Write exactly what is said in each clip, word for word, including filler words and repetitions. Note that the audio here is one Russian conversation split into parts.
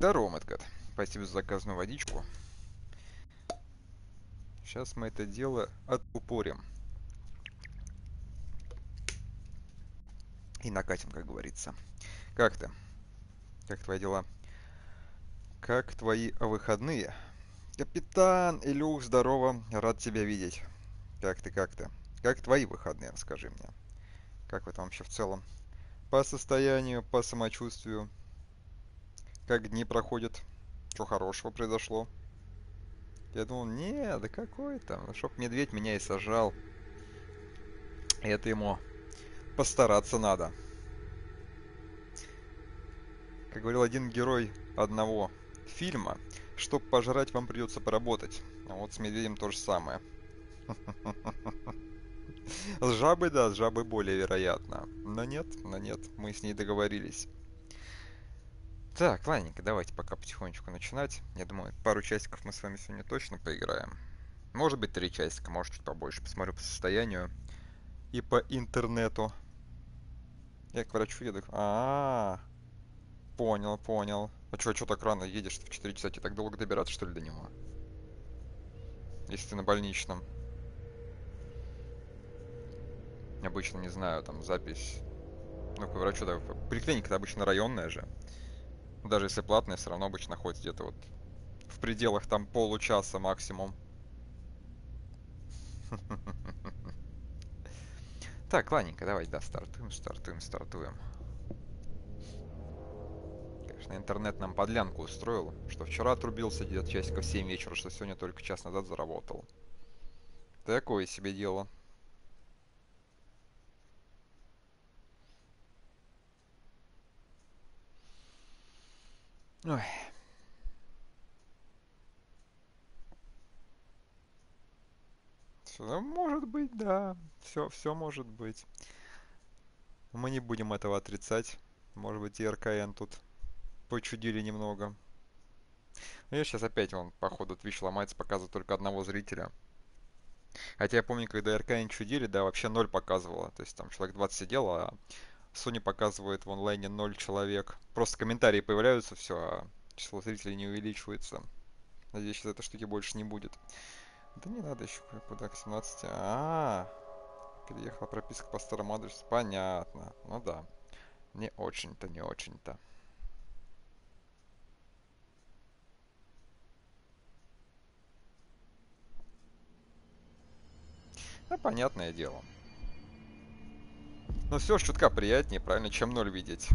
Здорово, Мэткат. Спасибо за заказанную водичку. Сейчас мы это дело откупорим. И накатим, как говорится. Как ты? Как твои дела? Как твои выходные? Капитан Илюх, здорово. Рад тебя видеть. Как ты, как ты? Как твои выходные, расскажи мне. Как вы там вообще в целом? По состоянию, по самочувствию? Как дни проходят? Что хорошего произошло? Я думал, не, да какой там, чтоб медведь меня и сажал. Это ему постараться надо. Как говорил один герой одного фильма, чтоб пожрать, вам придется поработать. А вот с медведем то же самое. С жабой, да, с жабой более вероятно. Но нет, но нет, мы с ней договорились. Так, ладненько, давайте пока потихонечку начинать. Я думаю, пару часиков мы с вами сегодня точно поиграем. Может быть, три часика, может, чуть побольше. Посмотрю по состоянию и по интернету. Я к врачу еду. А, понял, понял. А чё, чё так рано едешь? В четыре часа тебе так долго добираться, что ли, до него? Если ты на больничном. Обычно, не знаю, там запись. Ну, к врачу, да. Поликлиника-то обычно районная же. Даже если платная, все равно обычно находится где-то вот в пределах там получаса максимум. Так, ладненько, давай, да, стартуем, стартуем, стартуем. Конечно, интернет нам подлянку устроил, что вчера отрубился где-то часиков в семь вечера, что сегодня только час назад заработал. Такое себе дело. Ой. Всё, может быть, да. Все, все может быть. Мы не будем этого отрицать. Может быть, и эр ка эн тут почудили немного. Ну, я сейчас опять, он, походу, Twitch ломается, показывает только одного зрителя. Хотя я помню, когда эр ка эн чудили, да, вообще ноль показывало. То есть там человек двадцать сидел, а Sony показывает в онлайне ноль человек. Просто комментарии появляются, все, а число зрителей не увеличивается. Надеюсь, сейчас этой штуки больше не будет. Да не надо еще куда к семнадцати. А, переехала прописка по старому адресу. Понятно. Ну да. Не очень-то, не очень-то. Да, понятное дело. Но все ж чутка приятнее, правильно, чем ноль видеть.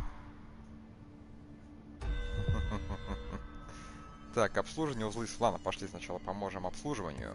Так, обслуживание узлы. Ладно, пошли сначала поможем обслуживанию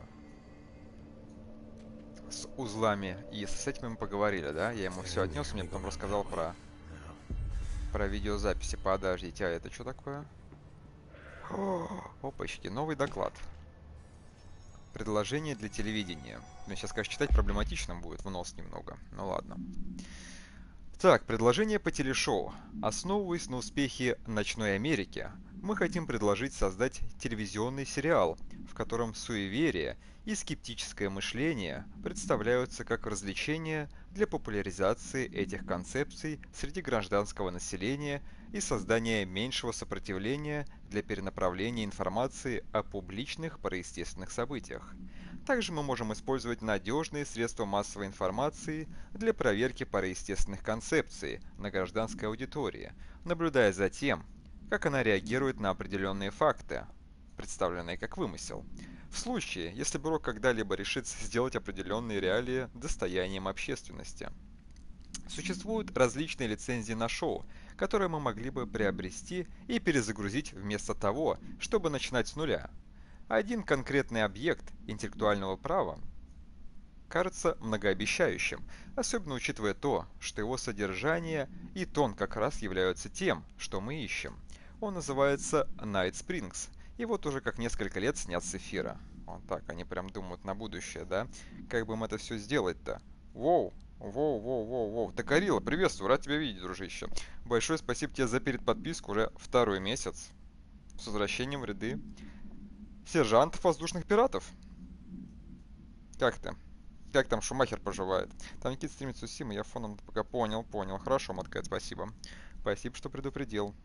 с узлами. И с этим мы поговорили, да? Я ему все отнес, мне потом рассказал про, про видеозаписи. Подождите, а это что такое? О, опачки, новый доклад. Предложение для телевидения. Ну, сейчас, конечно, читать проблематично будет, в нос немного. Ну ладно. Так, предложение по телешоу. Основываясь на успехе «Ночной Америки», мы хотим предложить создать телевизионный сериал, в котором суеверие и скептическое мышление представляются как развлечения для популяризации этих концепций среди гражданского населения и создания меньшего сопротивления для перенаправления информации о публичных параестественных событиях. Также мы можем использовать надежные средства массовой информации для проверки параестественных концепций на гражданской аудитории, наблюдая за тем, как она реагирует на определенные факты, представленные как вымысел. В случае, если бюро когда-либо решит сделать определенные реалии достоянием общественности. Существуют различные лицензии на шоу, которые мы могли бы приобрести и перезагрузить вместо того, чтобы начинать с нуля. Один конкретный объект интеллектуального права кажется многообещающим, особенно учитывая то, что его содержание и тон как раз являются тем, что мы ищем. Он называется Night Springs, и вот уже как несколько лет снят с эфира. Вот так, они прям думают на будущее, да? Как бы им это все сделать-то? Воу, воу, воу, воу, воу. Токарила, приветствую, рад тебя видеть, дружище. Большое спасибо тебе за передподписку уже второй месяц. С возвращением в ряды сержантов воздушных пиратов. Как ты? Как там Шумахер поживает? Там Никита стримит Сусима, я фоном пока понял, понял. Хорошо, Маткает, спасибо. Спасибо, что предупредил.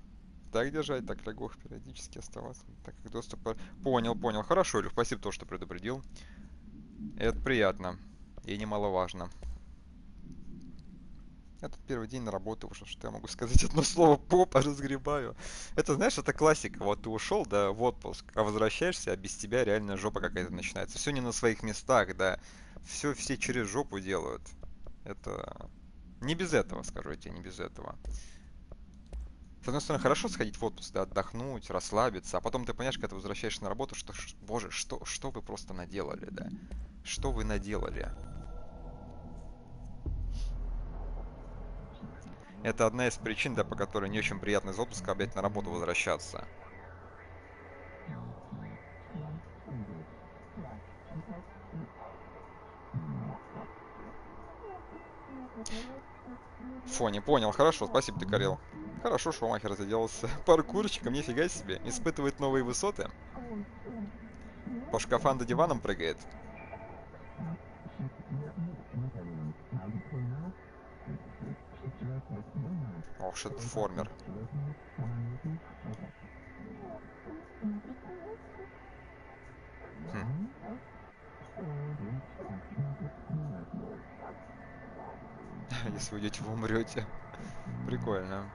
Так держать, так лягох периодически оставаться. Так как доступ... Понял, понял. Хорошо, Илюх, спасибо то, что предупредил. Это приятно. И немаловажно. Я тут первый день на работу ушел, что я могу сказать, одно слово попа разгребаю. Это, знаешь, это классика. Вот ты ушел, да, в отпуск, а возвращаешься, а без тебя реально жопа какая-то начинается. Все не на своих местах, да. Все все через жопу делают. Это не без этого, скажу я тебе, не без этого. С одной стороны, хорошо сходить в отпуск, да, отдохнуть, расслабиться, а потом ты понимаешь, когда ты возвращаешься на работу, что, ш- боже, что, что вы просто наделали, да? Что вы наделали? Это одна из причин, да, по которой не очень приятно из отпуска опять на работу возвращаться. Фу, не понял. Хорошо, спасибо, ты корел. Хорошо, Шумахер заделался паркурщиком, нифига себе. Испытывает новые высоты. По шкафам до диваном прыгает. Ох, что-то формер. Хм. Если уйдете, вы умрете. Прикольно.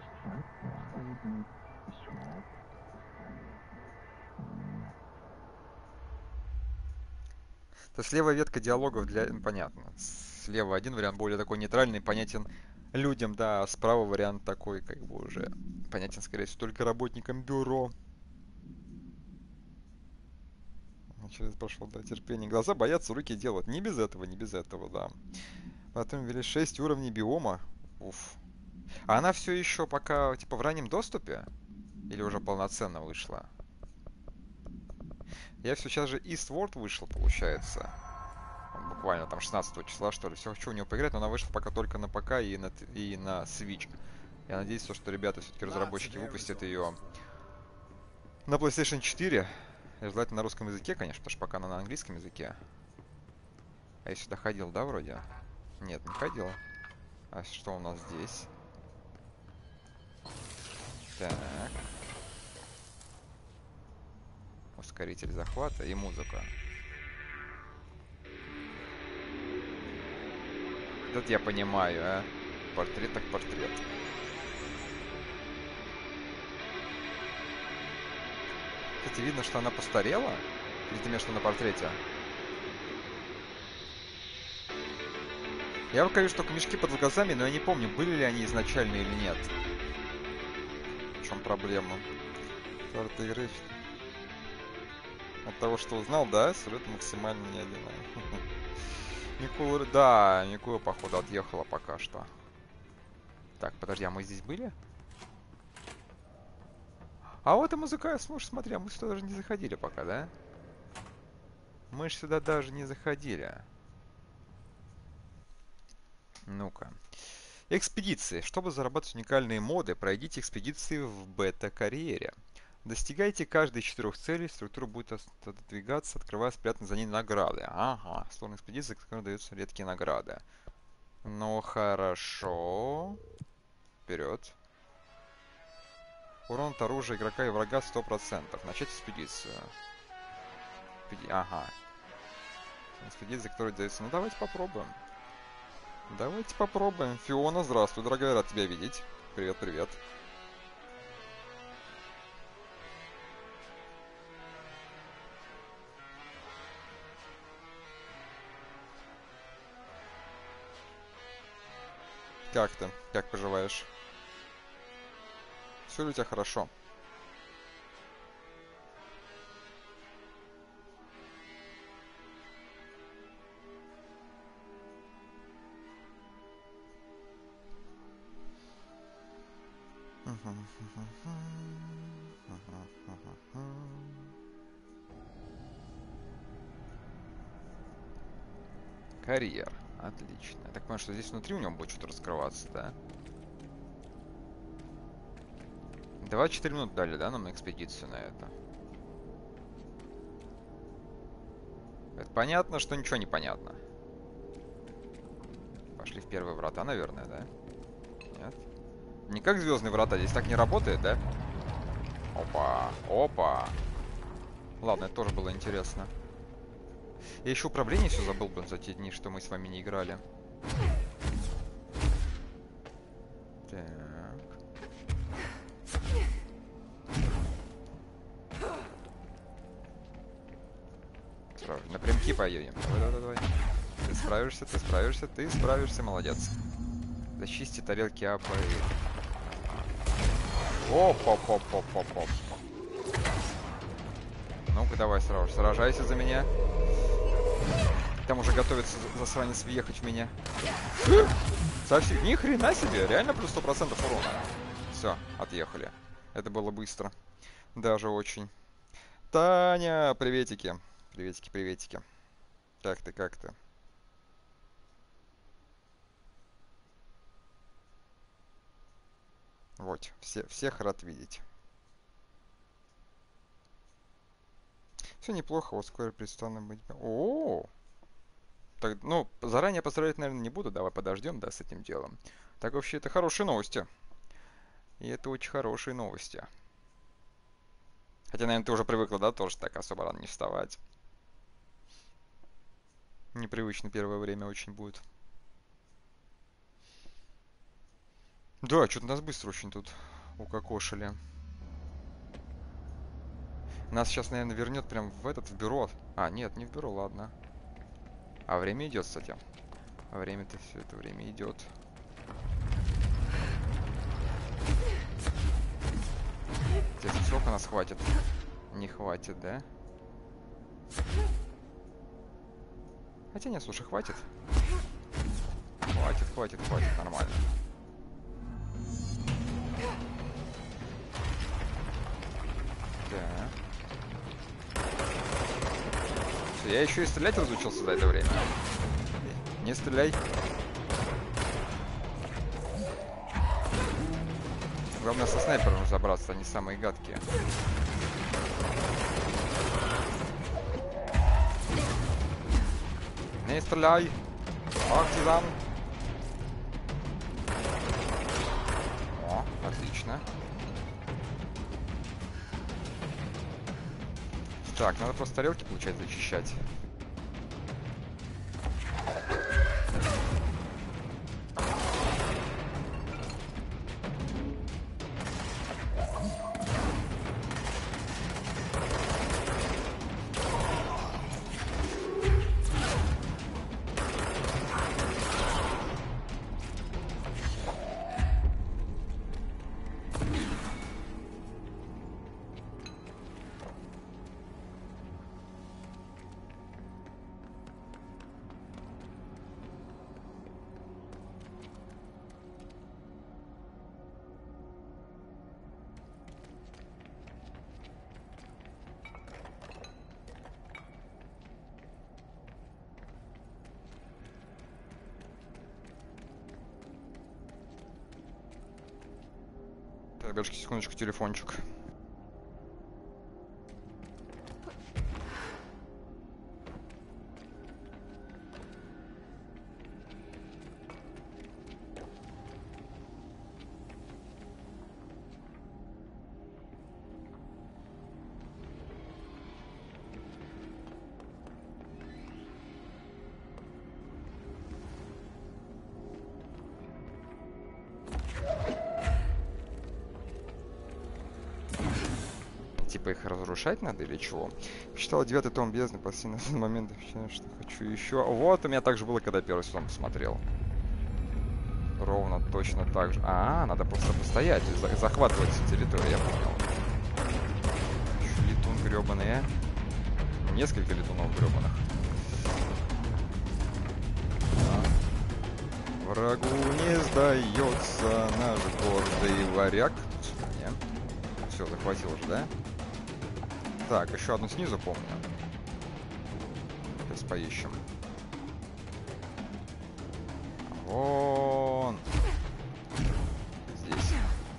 То есть левая ветка диалогов для... ну, понятно. Слева один вариант более такой нейтральный, понятен людям, да, а справа вариант такой, как бы уже понятен, скорее всего, только работникам бюро. Через прошел, да, терпение. Глаза боятся, руки делают. Не без этого, не без этого, да. Потом ввели шесть уровней биома. Уф. А она все еще пока, типа, в раннем доступе? Или уже полноценно вышла? Я все сейчас же Eastward вышел, получается. Он буквально там шестнадцатого числа, что ли. Все хочу у него поиграть, но она вышла пока только на ПК и на, т- и на Switch. Я надеюсь, что ребята, все-таки разработчики, выпустят ее на PlayStation четыре. И желательно на русском языке, конечно, потому что пока она на английском языке. А я сюда ходил, да, вроде? Нет, не ходил. А что у нас здесь? Так. Ускоритель захвата и музыка. Тут я понимаю, а? Портрет так портрет. Кстати, видно, что она постарела. Или ты имеешь в виду на портрете? Я выкажу только мешки под глазами, но я не помню, были ли они изначально или нет. В чем проблема? Карта игры. От того, что узнал, да, сюжет максимально не одинаковый. Никула, да, Никула, походу, отъехала пока что. Так, подожди, а мы здесь были? А вот и музыка, слушай, смотри, а мы сюда даже не заходили пока, да? Мы ж сюда даже не заходили. Ну-ка. Экспедиции. Чтобы зарабатывать уникальные моды, пройдите экспедиции в бета-карьере. Достигайте каждой из четырех целей, структура будет отодвигаться, открывая спрятанные за ней награды. Ага, сложные экспедиции, которые даются редкие награды. Ну хорошо. Вперед. Урон от оружия игрока и врага сто процентов. Начать экспедицию. Экспеди... Ага. Экспедиция, которая дается. Ну давайте попробуем. Давайте попробуем. Фиона, здравствуй, дорогая, рад тебя видеть. Привет, привет. Как ты? Как поживаешь? Все ли у тебя хорошо? Карьер. Отлично. Я так понимаю, что здесь внутри у него будет что-то раскрываться, да? двадцать четыре минуты дали, да, нам на экспедицию на это? Это понятно, что ничего не понятно. Пошли в первые врата, наверное, да? Нет? Не как звездные врата, здесь так не работает, да? Опа, опа. Ладно, это тоже было интересно. Я еще управление все забыл бы за те дни, что мы с вами не играли. Так. Справа. Напрямки поедем. Давай, давай, давай. Ты справишься, ты справишься, ты справишься, молодец. Зачисти тарелки АП. Оп-оп-оп-оп-оп-оп. Ну-ка, давай сразу же, сражайся за меня. Там уже готовится засранец въехать в меня. Совсем, ни хрена себе, реально плюс сто процентов урона. Все, отъехали. Это было быстро. Даже очень. Таня, приветики. Приветики, приветики. Как ты, как ты? Вот, все, всех рад видеть. Все неплохо, вот скоро перестану быть... О, так, ну, заранее поздравлять, наверное, не буду. Давай подождем, да, с этим делом. Так вообще, это хорошие новости. И это очень хорошие новости. Хотя, наверное, ты уже привыкла, да, тоже так особо рано не вставать. Непривычно первое время очень будет. Да, что-то нас быстро очень тут укокошили. Нас сейчас, наверное, вернет прям в этот, в бюро. А, нет, не в бюро, ладно. А время идет, кстати. А время-то все это время идет. Интересно, сколько нас хватит? Не хватит, да? Хотя нет, слушай, хватит. Хватит, хватит, хватит, нормально. Да. Все, я еще и стрелять разучился за это время. Не стреляй. Главное со снайпером разобраться, они самые гадкие. Не стреляй! Партизан! О, отлично. Так, надо просто тарелки, получается, зачищать. Ребятушки, секундочку, телефончик. Типа их разрушать надо или чего? Почитал девятый том бездны, почти на этот момент ощущаю, что хочу еще. Вот у меня так же было, когда первый сезон посмотрел. Ровно точно так же. А, надо просто постоять и за захватывать территорию, я понял. Летун гребаный, а? Несколько летунов гребаных. Врагу не сдается наш гордый варяг. Нет. Все, захватил уже, да? Так, еще одну снизу помню. Сейчас поищем. Вон. Здесь.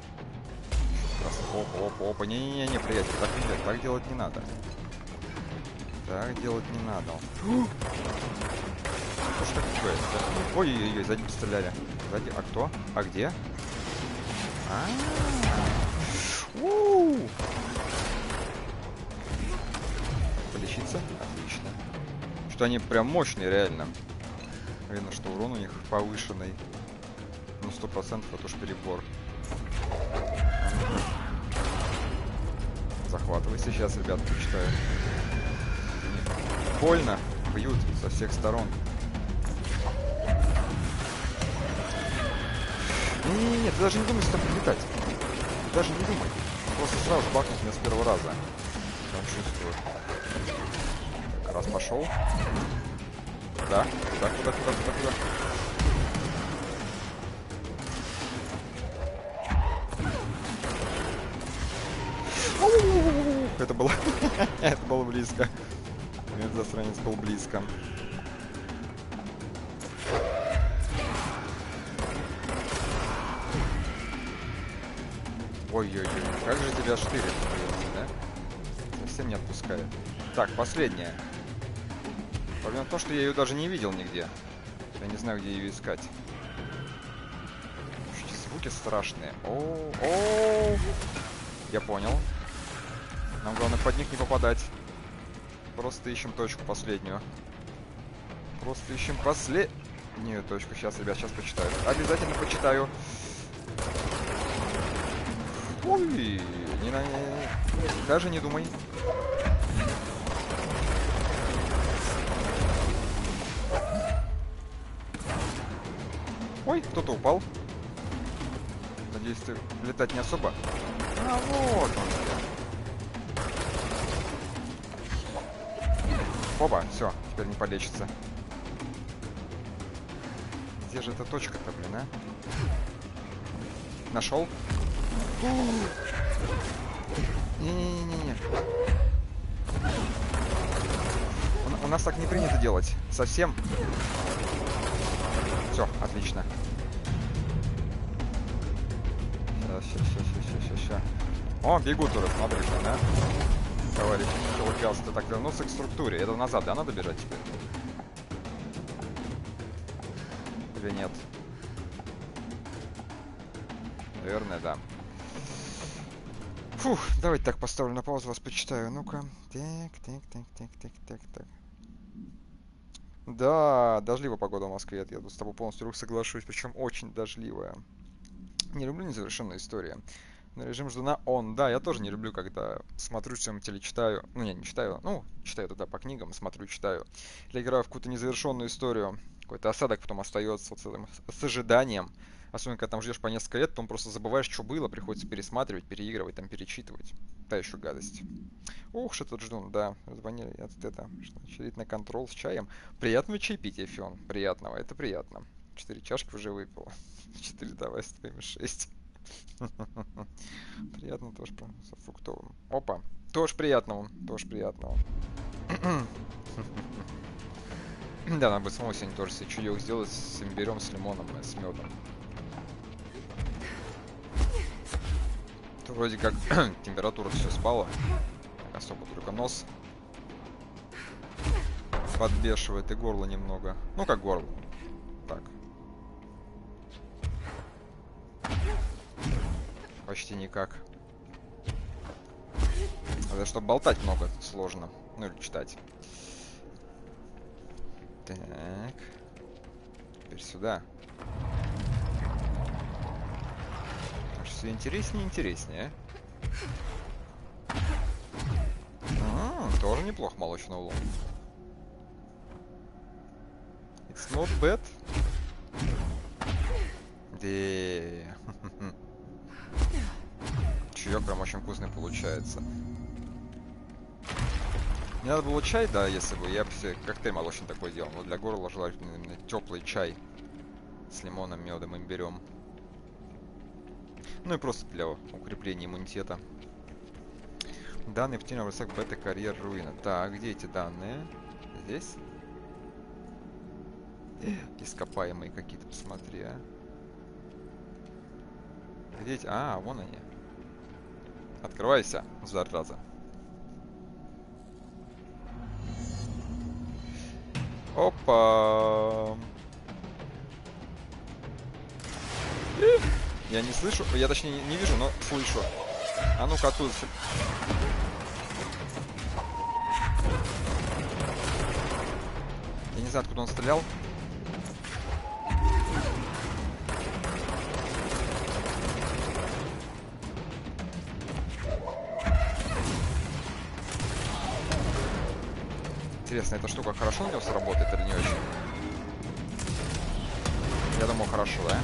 Опа, опа, опа. Не-не-не, приятель, так нельзя, так делать не надо. Так делать не надо. Что ж такое? Ой-ой-ой, сзади постреляли. Сзади. А кто? А где? А-а-а. лечиться. Отлично. Что они прям мощные, реально. Видно, что урон у них повышенный. Ну, сто процентов это уж перебор. Захватывай сейчас, ребят, почитаю. Больно. Бьют со всех сторон. Не-не-не, ты даже не думай сюда прилетать. Даже не думай. Просто сразу бахнуть меня с первого раза. Я чувствую. Так, раз пошел. Да, куда, куда, куда, куда, куда. Это было... Это было близко. Этот засранец был близко. Ой-ой-ой, как же тебя штырит, да? Совсем не отпускает. Так, последняя. Проблема в том, что я ее даже не видел нигде. Я не знаю, где ее искать. Звуки страшные. О-о-о! Я понял. Нам главное под них не попадать. Просто ищем точку последнюю. Просто ищем последнюю точку. Сейчас, ребят, сейчас почитаю. Обязательно почитаю. Ой, не, не, не, даже не думай. Ой, кто-то упал. Надеюсь, ты летать не особо. А вот он. Оба, все, теперь не полечится. Где же эта точка-то, блин, а? Нашел? Не-не-не-не. У, у нас так не принято делать. Совсем. Все, отлично. Сейчас, сейчас, сейчас, сейчас, сейчас. О, бегут уже, смотрите, да? Товарищ, получался-то так вернулся к структуре. Это назад, да, надо бежать теперь? Или нет? Наверное, да. Фух, давайте так поставлю на паузу, вас почитаю. Ну-ка. Так, так, так, так, так, так, так. Да, дождливая погода в Москве. Я с тобой полностью соглашусь, причем очень дождливая. Не люблю незавершенные истории. На режим ждана он. Да, я тоже не люблю, когда смотрю что-нибудь или читаю. Ну, я не читаю. Ну, читаю тогда по книгам, смотрю, читаю. Или играю в какую-то незавершенную историю. Какой-то осадок потом остается вот с, этим, с ожиданием. Особенно, когда там ждешь по несколько лет, потом просто забываешь, что было, приходится пересматривать, переигрывать, там, перечитывать. Та еще гадость. Ух, что тут ждун, да. Звонили от это. Очередь на контрол с чаем. Приятного чаепития, Фион. Приятного, это приятно. Четыре чашки уже выпил. Четыре, давай, с твоими шесть. Приятно тоже со фруктовым. Опа. Тоже приятного. Тоже приятного. Да, надо бы самому сегодня тоже себе чаек сделать с имбирем, с лимоном и с медом. То вроде как температура все спала. Особо только нос подбешивает и горло немного. Ну как горло. Так. Почти никак. Это чтобы болтать много сложно. Ну или читать. Так. Теперь сюда. Все интереснее и интереснее. А, тоже неплохо, молочный улун. It's not bad. Де. Чаек прям очень вкусный получается. Мне надо было чай, да, если бы. Я бы себе коктейль молочный такой делал. Но для горла желательно именно теплый чай с лимоном, медом, имбирем. Ну и просто для укрепления иммунитета. Данные птичьего рысак бета-карьер руина. Так, где эти данные? Здесь? Ископаемые какие-то, посмотри, а. Где эти? А, вон они. Открывайся, зараза. Опа! Я не слышу, я точнее не, не вижу, но слышу. А ну-ка оттуда. знаю, откуда он стрелял. Интересно, эта штука хорошо у него сработает или не очень? Я думаю, хорошо, да?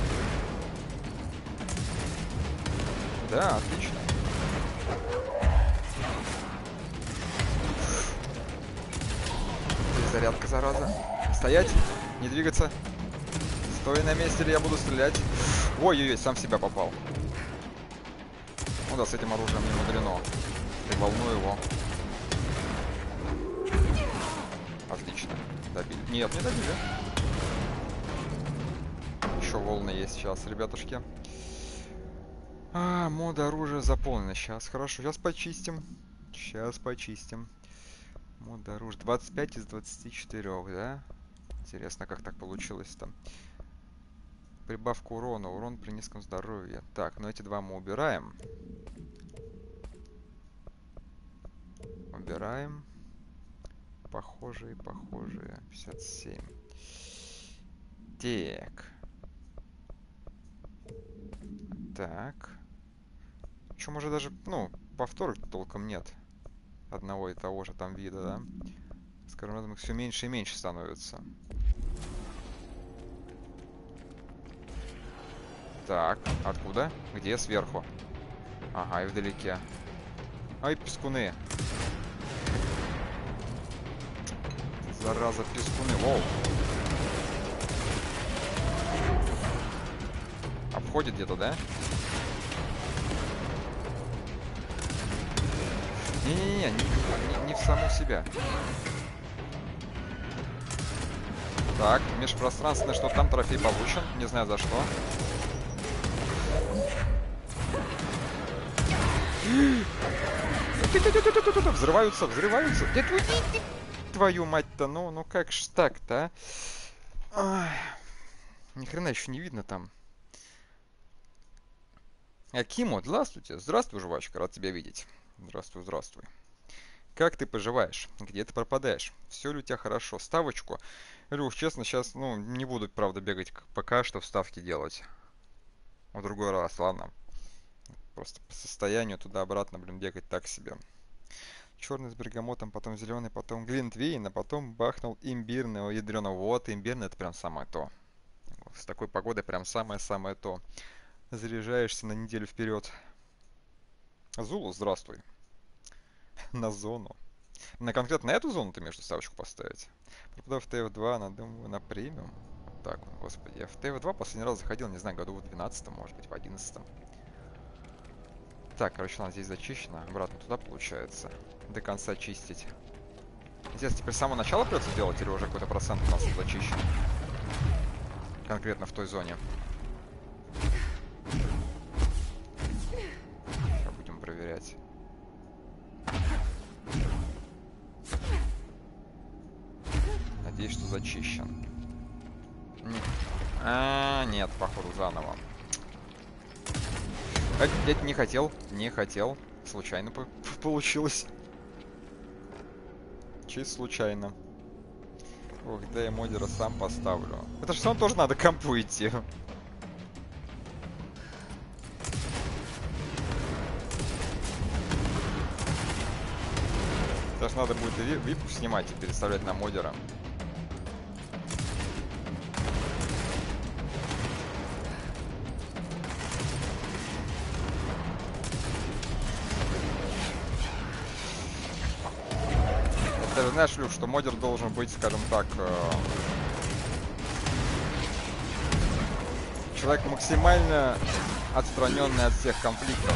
Да, отлично. Зарядка, зараза. Стоять, не двигаться. Стой на месте, или я буду стрелять. Ой-ой-ой, сам в себя попал. Ну да, с этим оружием не мудрено. Ты волну его. Отлично. Добили. Нет, не добили. Еще волны есть сейчас, ребятушки. А, мода оружия заполнена. Сейчас, хорошо. Сейчас почистим. Сейчас почистим. Мода оружия. двадцать пять из двадцати четырёх, да? Интересно, как так получилось там. Прибавка урона. Урон при низком здоровье. Так, ну эти два мы убираем. Убираем. Похожие, похожие. пятьдесят семь. Так. Так. Причем уже даже, ну, повторок толком нет. Одного и того же там вида, да? Скажем, разом их все меньше и меньше становится. Так, откуда? Где? Сверху. Ага, и вдалеке. Ай, пескуны. Зараза, пескуны. Воу. Обходит где-то, да? Не-не-не, не, не, не в саму себя. Так, межпространственное, что там трофей получен. Не знаю за что. Взрываются, взрываются. Твою мать-то, ну, ну как ж так-то, а? Ни хрена еще не видно там. Акимо, здравствуйте. Здравствуй, жвачка, рад тебя видеть. Здравствуй, здравствуй. Как ты поживаешь? Где ты пропадаешь? Все ли у тебя хорошо? Ставочку? Илюх, честно, сейчас, ну, не буду, правда, бегать пока что вставки делать. В другой раз, ладно. Просто по состоянию туда-обратно, блин, бегать так себе. Черный с бергамотом, потом зеленый, потом глинтвейн, а потом бахнул имбирный, ядреного. Вот, имбирный, это прям самое то. С такой погодой прям самое-самое то. Заряжаешься на неделю вперед. Зулу, здравствуй. На зону. На конкретно эту зону ты между ставочку поставить? Пропадав в тэ эф два, на, думаю, на премиум. Так, господи, я в тэ эф два последний раз заходил, не знаю, году в двенадцатом, может быть, в одиннадцатом. Так, короче, у нас здесь зачищено. Обратно туда получается. До конца чистить. Интересно, теперь с самого начала придется делать или уже какой-то процент у нас зачищен? Конкретно в той зоне. Сейчас будем проверять. Надеюсь, что зачищен. А, нет, походу заново. Я не хотел, не хотел. Случайно получилось. Чисто случайно. Ох, да я модера сам поставлю. Это же сам тоже надо к компу идти. Сейчас надо будет и випку снимать и переставлять на модера. Ты же знаешь, Люк, что модер должен быть, скажем так, э... человек максимально отстраненный от всех конфликтов.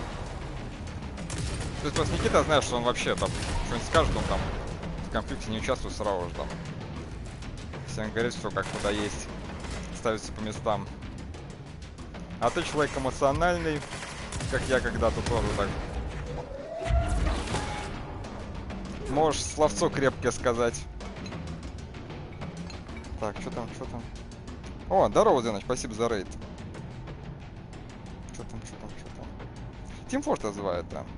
То есть просто Никита, знаешь, что он вообще там что-нибудь скажет, он там в конфликте не участвует сразу же там. Всем говорит, что как куда есть, ставится по местам. А ты человек эмоциональный, как я когда-то тоже так. Можешь словцо крепкое сказать. Так, что там, что там? О, здорово, Зеныч, спасибо за рейд. Что там, что там, что там? Team Fortress называют, да.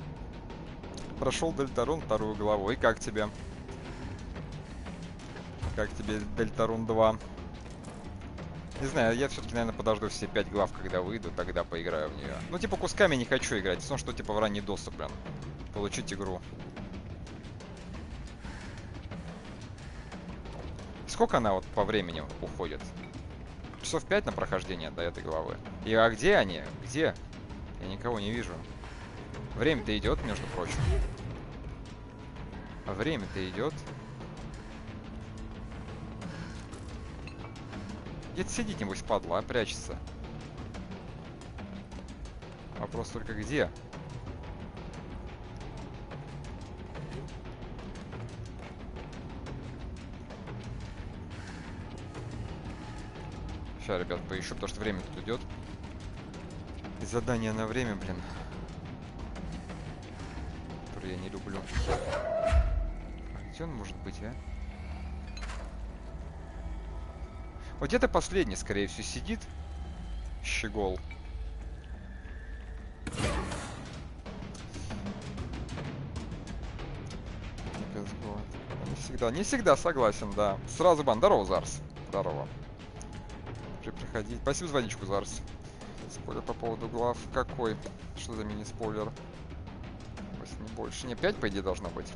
Прошел Дельтарун вторую главу. И как тебе? Как тебе Дельтарун два? Не знаю, я все-таки, наверное, подожду все пять глав, когда выйду, тогда поиграю в нее. Ну, типа, кусками не хочу играть. Все, что, типа, в ранний доступ, блин. Получить игру. Сколько она вот по времени уходит? Часов пять на прохождение до этой главы. И а где они? Где? Я никого не вижу. Время-то идет, между прочим. А время-то идет. Где-то сидит, небось, падла, а прячется. Вопрос только где? Сейчас, ребят, поищу, потому что время тут идет. И задание на время, блин. Которое я не люблю. А где он может быть, а? Вот где-то последний, скорее всего, сидит. Щегол. Не всегда, не всегда согласен, да. Сразу бан. Здорово, Зарс. Здорово. Уже приходить. Спасибо за водичку, Зарс. Спойлер по поводу глав. Какой? Что за мини-спойлер? Не больше. Не, пять, по идее, должно быть.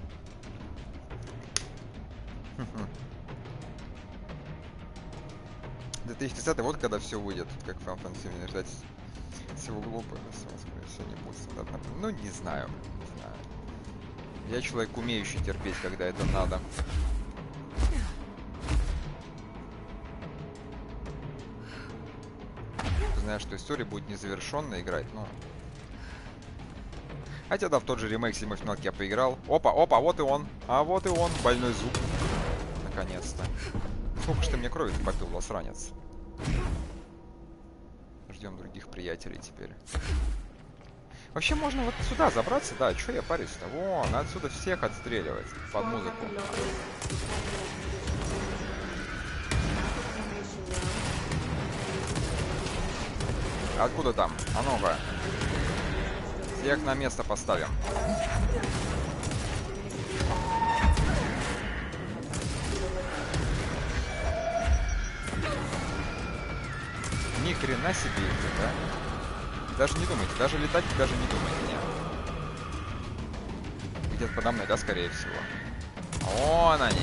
две тысячи тридцатый, вот когда все выйдет, как Final Fantasy, ждать всего глупо, все не будет стандартно. Ну, не знаю, не знаю. Я человек, умеющий терпеть, когда это надо. Знаешь, что история будет незавершенная играть, но... Хотя да, в тот же ремейк седьмой финалки я поиграл. Опа, опа, вот и он. А вот и он, больной зуб. Наконец-то. Сколько ж ты мне крови попил, засранец. Ждем других приятелей теперь. Вообще можно вот сюда забраться, да, чё я парюсь-то? Вон, отсюда всех отстреливать под музыку. Откуда там? А ну-ка. Всех на место поставим. Ни хрена себе их, да? Даже не думайте, даже летать даже не думайте, нет. Где-то подо мной, да, скорее всего. Вон они.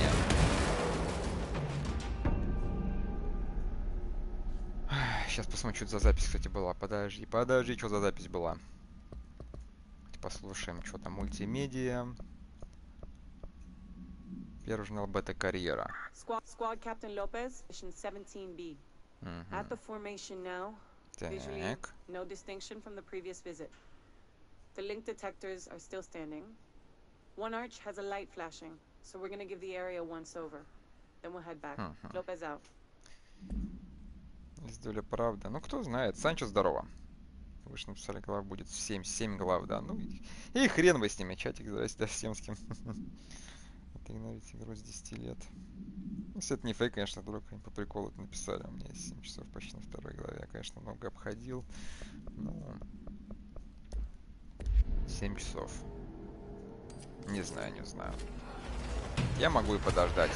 Сейчас посмотрю, что за запись, кстати, была. Подожди, подожди, что за запись была. Послушаем, что там, мультимедиа. Первый журнал Бета-карьера. Squad Captain Lopez, Mission seventeen B. At the formation now. Visually, no distinction from the previous visit. The link detectors are still standing. One arch has a light flashing, so we're gonna give the area once over. Then we'll head back. Lopez out. Есть доля правды. Ну, кто знает. Санчо, здорово. Вы же написали, глав будет семь. семь глав, да. Ну, и, и хрен вы с ними. Чатик, здрасте, да, всем с кем. Отигнорить игру с десяти лет. Если это не фейк, конечно, вдруг они по приколу это написали. У меня есть семь часов почти на второй главе. Я, конечно, много обходил. Но... семь часов. Не знаю, не знаю. Я могу и подождать.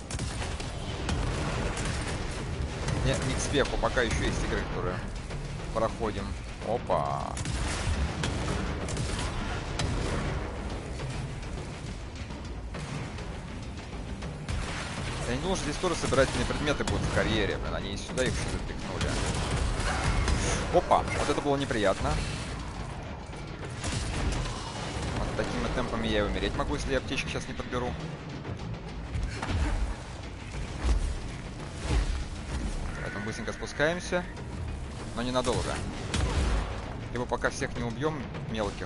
Не, не к спеху, пока еще есть игры, которые проходим. Опа! Я не думал, что здесь тоже собирательные предметы будут в карьере. Блин, они и сюда их еще запихнули. Опа! Вот это было неприятно. Вот такими темпами я и умереть могу, если я аптечки сейчас не подберу. Поэтому быстренько спускаемся. Но ненадолго. Либо пока всех не убьем мелких.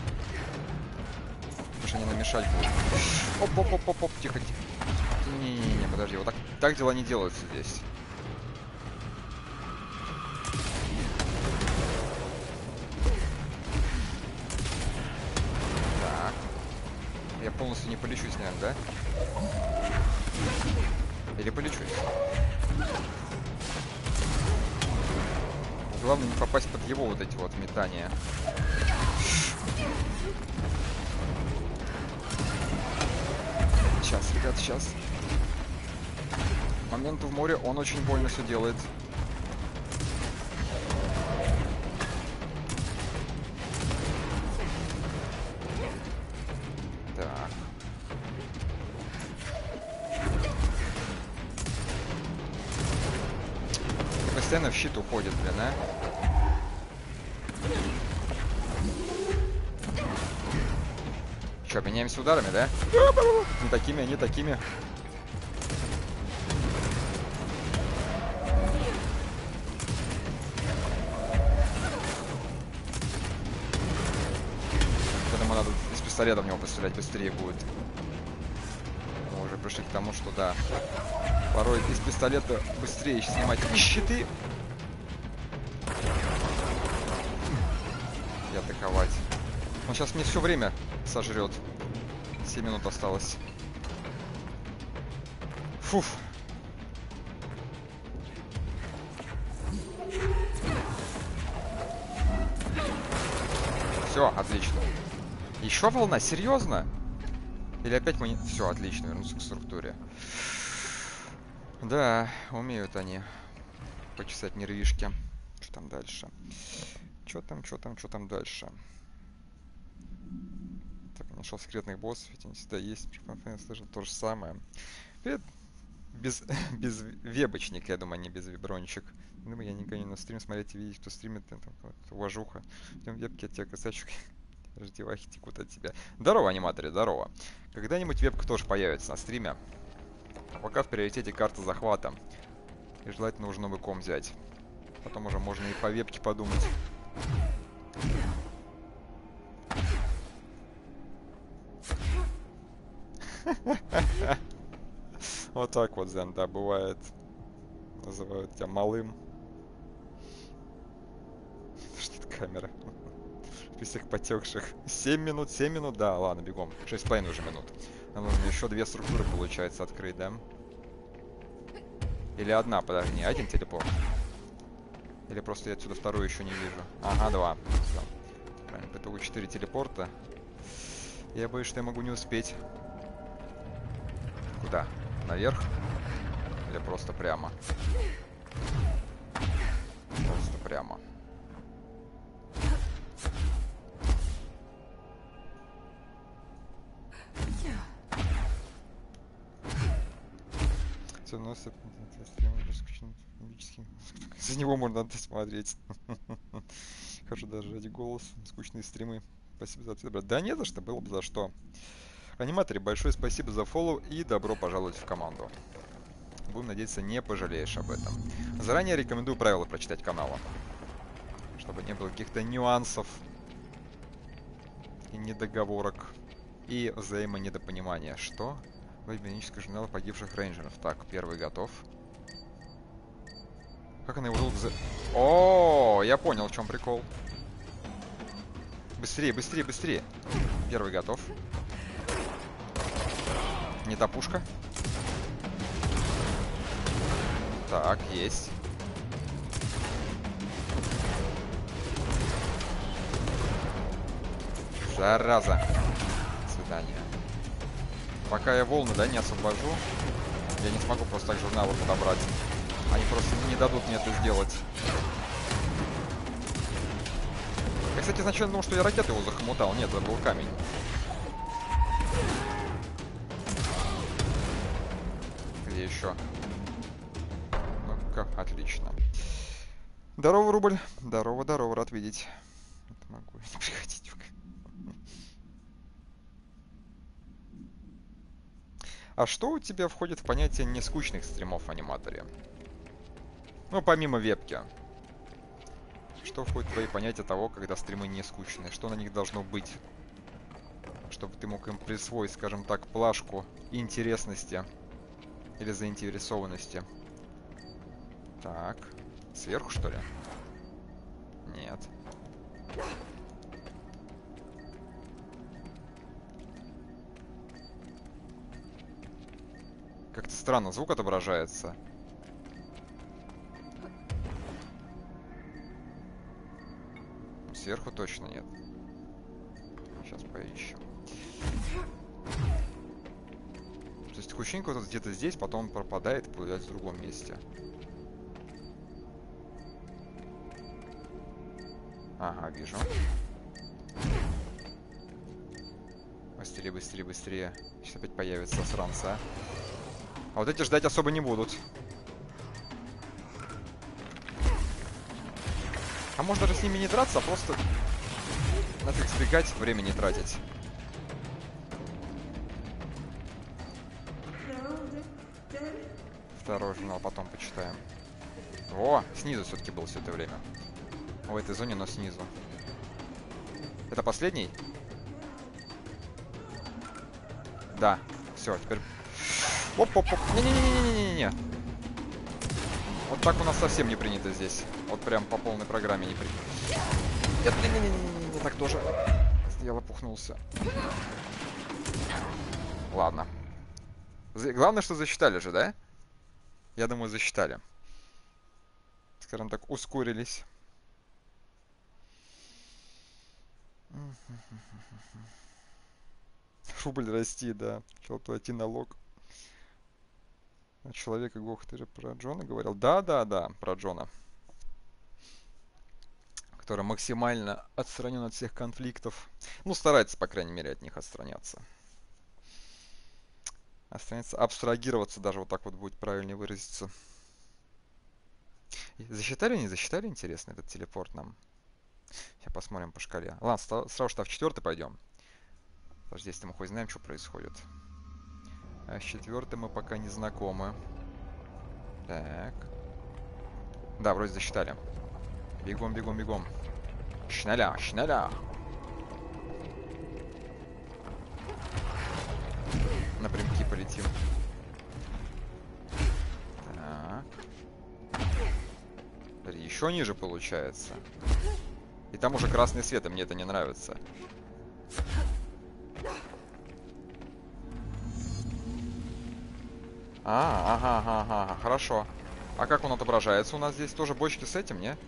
Потому что они намешать будут. Оп-оп-оп-оп-оп, тихо-тихо. Не-не-не, подожди, вот так, так дела не делаются здесь. Так. Я полностью не полечусь, наверное, да? Или полечусь? Главное не попасть под его вот эти вот метания. Сейчас, ребят, сейчас. момент в море он очень больно все делает. Так. Постоянно в щит уходит, блин, а? Че, меняемся ударами, да? Не такими, а не такими. Я думаю, надо из пистолета в него пострелять, быстрее будет. Мы уже пришли к тому, что да. Порой из пистолета быстрее снимать щиты. И атаковать. Он сейчас мне все время сожрет. семь минут осталось. Фуф. Все, отлично. Еще волна? Серьезно? Или опять мы не... Все, отлично, вернуться к структуре. Да, умеют они почесать нервишки. Что там дальше? Что там, что там, что там дальше? Так, нашел секретных боссов, ведь они всегда есть. Слышал то же самое. Привет. Без, без вебочника, я думаю, а не без вибрончик. Думаю, я не гоню на стрим смотреть и видеть, кто стримит, там, уважуха. В вебке от тебя косячек. Раздевахи текут от тебя. Здорово, аниматоры, здорово. Когда-нибудь вебка тоже появится на стриме. А пока в приоритете карта захвата. И желательно уже новый ком взять. Потом уже можно и по вебке подумать. Вот так вот, Зен, да, бывает. Называют тебя малым. Что это камера? Список потекших. семь минут, семь минут, да, ладно, бегом. шесть с половиной уже минут. Нам нужно еще две структуры, получается, открыть, да? Или одна, подожди, не один телепорт. Или просто я отсюда вторую еще не вижу. Ага, два. Все. Правильно, по итогу четыре телепорта. Я боюсь, что я могу не успеть. Куда? Наверх? Или просто прямо? Просто прямо. Все носит. За него можно смотреть. Хожу даже ради голоса. Скучные стримы. Спасибо за ответ, брат. Да не за что, было бы за что. Аниматоре, большое спасибо за фоллоу и добро пожаловать в команду. Будем надеяться, не пожалеешь об этом. Заранее рекомендую правила прочитать канала. Чтобы не было каких-то нюансов и недоговорок. И взаимонедопонимания. Что? Библионический журнал погибших рейнджеров. Так, первый готов. Как она его зовут? За... О, я понял, в чем прикол. Быстрее, быстрее, быстрее. Первый готов. Не та пушка. Так, есть. Зараза. До свидания. Пока я волны, да, не освобожу, я не смогу просто так журналы подобрать. Они просто не дадут мне это сделать. Я, кстати, изначально думал, что я ракеты его захомутал. Нет, это был камень. Где еще? Ну-ка, отлично. Здорово, Рубль. Здорово, здорово, рад видеть. Это могу не приходить. А что у тебя входит в понятие нескучных стримов в аниматоре? Ну, помимо вебки. Что входит в твои понятия того, когда стримы не скучные? Что на них должно быть? Чтобы ты мог им присвоить, скажем так, плашку интересности или заинтересованности. Так. Сверху, что ли? Нет. Как-то странно звук отображается. Сверху точно нет. Сейчас поищем. есть такое ощущение, что где-то здесь, потом он пропадает и появляется в другом месте. Ага, вижу. Быстрее, быстрее, быстрее. Сейчас опять появится сранца. А вот эти ждать особо не будут. А можно даже с ними не драться, а просто нафиг сбегать, время не тратить. Второй журнал потом почитаем. О, снизу все-таки был все это время. В этой зоне, но снизу. Это последний? Да, все, теперь... Оп-оп-оп. Не-не-не-не-не-не-не. Вот так у нас совсем не принято здесь. Вот прям по полной программе не принято. Нет, не-не-не-не-не, так тоже. Я лопухнулся. Ладно. Главное, что засчитали же, да? Я думаю, засчитали. Скажем так, ускорились. Рубль расти, да. Хотел плати налог. Человек и Гох, ты же про Джона говорил? Да, да, да, про Джона. Который максимально отстранен от всех конфликтов. Ну, старается, по крайней мере, от них отстраняться. Останется абстрагироваться, даже вот так вот будет правильнее выразиться. Засчитали, не засчитали, интересно, этот телепорт нам? Сейчас посмотрим по шкале. Ладно, сразу что в четвертый пойдем. Подожди, если мы хоть знаем, что происходит. А с четвертым мы пока не знакомы. Так. Да, вроде засчитали. Бегом, бегом, бегом. Шналя, шналя. Напрямки полетим. Так. Еще ниже получается. И там уже красный свет, и мне это не нравится. А, ага, ага, ага, хорошо. А как он отображается у нас здесь? Тоже бочки с этим, не?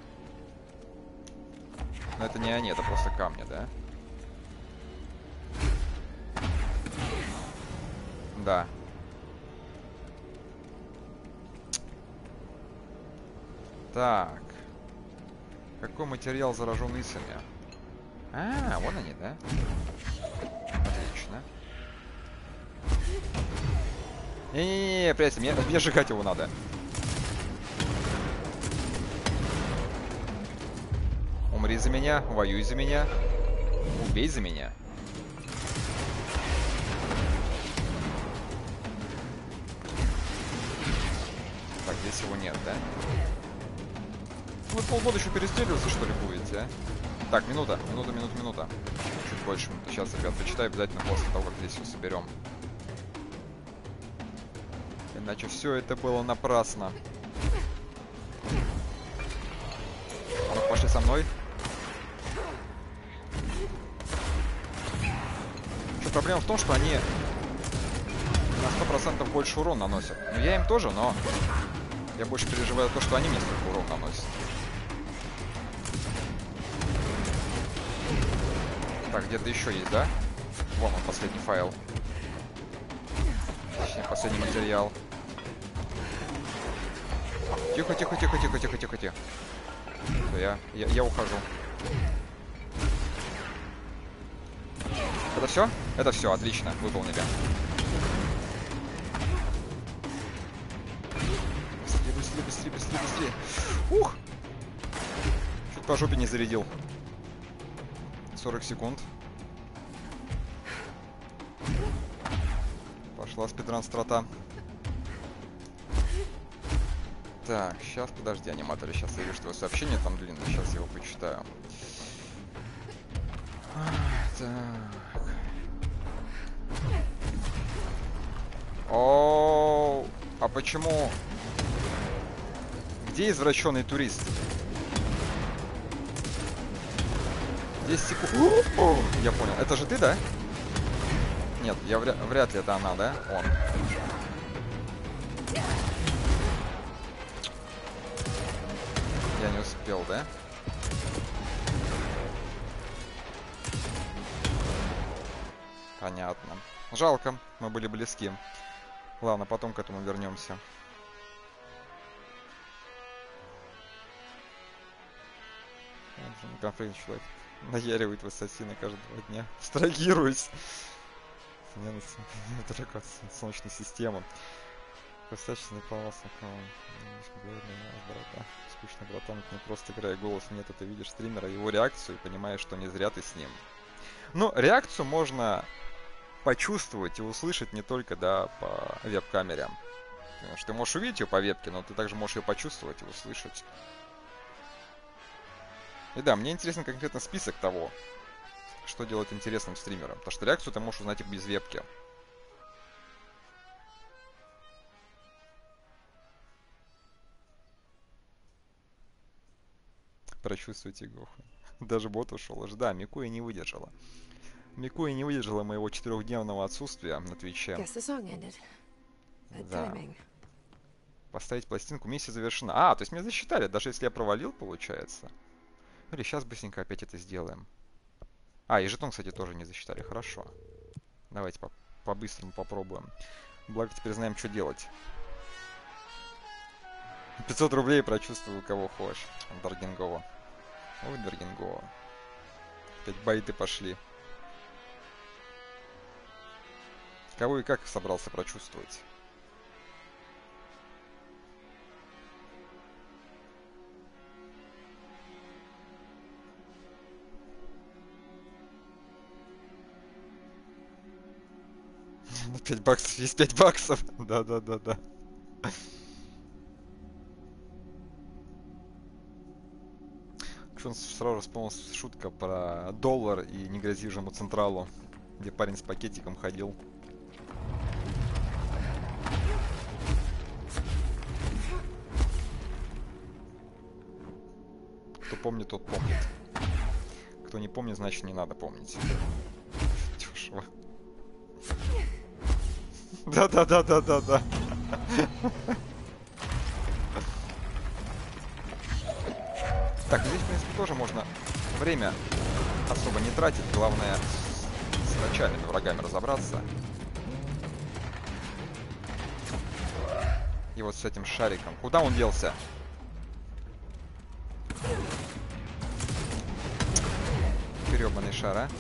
Но это не они, это просто камни, да? Да. Так. Какой материал заражен исами? А, вон они, да? Отлично. Не-не-не, приятель, мне, мне сжигать его надо. Умри за меня, воюй за меня, убей за меня. Так, здесь его нет, да? Вы полгода еще перестреливаться, что ли, будете, а? Так, минута, минута, минута, минута. Чуть больше. Сейчас, ребят, почитаю обязательно после того, как здесь все соберем. Иначе все это было напрасно. Ну, пошли со мной. Что, проблема в том, что они на сто процентов больше урон наносят. Ну, я им тоже, но я больше переживаю то, что они мне столько урон наносят. Так, где-то еще есть, да? Вон он, последний файл. Точнее, последний материал. Тихо, тихо, тихо, тихо, тихо, тихо, тихо. Я, я, я ухожу. Это все? Это все, отлично, выполнили. Быстрее, быстрее, быстрее, быстрее, быстрее. Ух! Чуть по жопе не зарядил. сорок секунд. Пошла спидран-страта. Так, сейчас, подожди, аниматоры, сейчас я вижу твое сообщение, там длинное, сейчас я его почитаю. Так. О, а почему? Где извращенный турист? десять секунд. О, я понял. Это же ты, да? Нет, я вряд, вряд ли это она, да? Он. Я не успел, да? Понятно. Жалко, мы были близки. Ладно, потом к этому вернемся. Конфликт человек наяривает в ассасина каждого дня. Абстрагируюсь. Солнечная система. Достаточно полоса. Скучно, братан, это не просто играя голос. Нет, ты видишь стримера, его реакцию и понимаешь, что не зря ты с ним. Ну, реакцию можно почувствовать и услышать не только, да, по веб-камере. Потому что ты можешь увидеть ее по вебке, но ты также можешь ее почувствовать и услышать. И да, мне интересен конкретно список того, что делает интересным стримером. Потому что реакцию ты можешь узнать и без вебки. Прочувствуйте Гоху. Даже бот ушел. Аж да, Микуя не выдержала. Микуя не выдержала моего четырехдневного отсутствия на Твиче. Да. Поставить пластинку. Миссия завершена. А, то есть меня засчитали, даже если я провалил, получается. Или сейчас быстренько опять это сделаем. А, и жетон, кстати, тоже не засчитали. Хорошо. Давайте по- по-быстрому попробуем. Благо теперь знаем, что делать. пятьсот рублей прочувствую, кого хочешь. Даргингова. Ой, Даргингова. Опять байты пошли. Кого и как собрался прочувствовать? Ну, пять баксов есть пять баксов. Да-да-да-да. Сразу вспомнилась шутка про доллар и не грози ему Централу, где парень с пакетиком ходил. Кто помнит, тот помнит. Кто не помнит, значит не надо помнить. Дешево. Да-да-да-да-да-да. Так, здесь, в принципе, тоже можно время особо не тратить. Главное с начальными врагами разобраться. И вот с этим шариком. Куда он делся? Гребаный шар, а?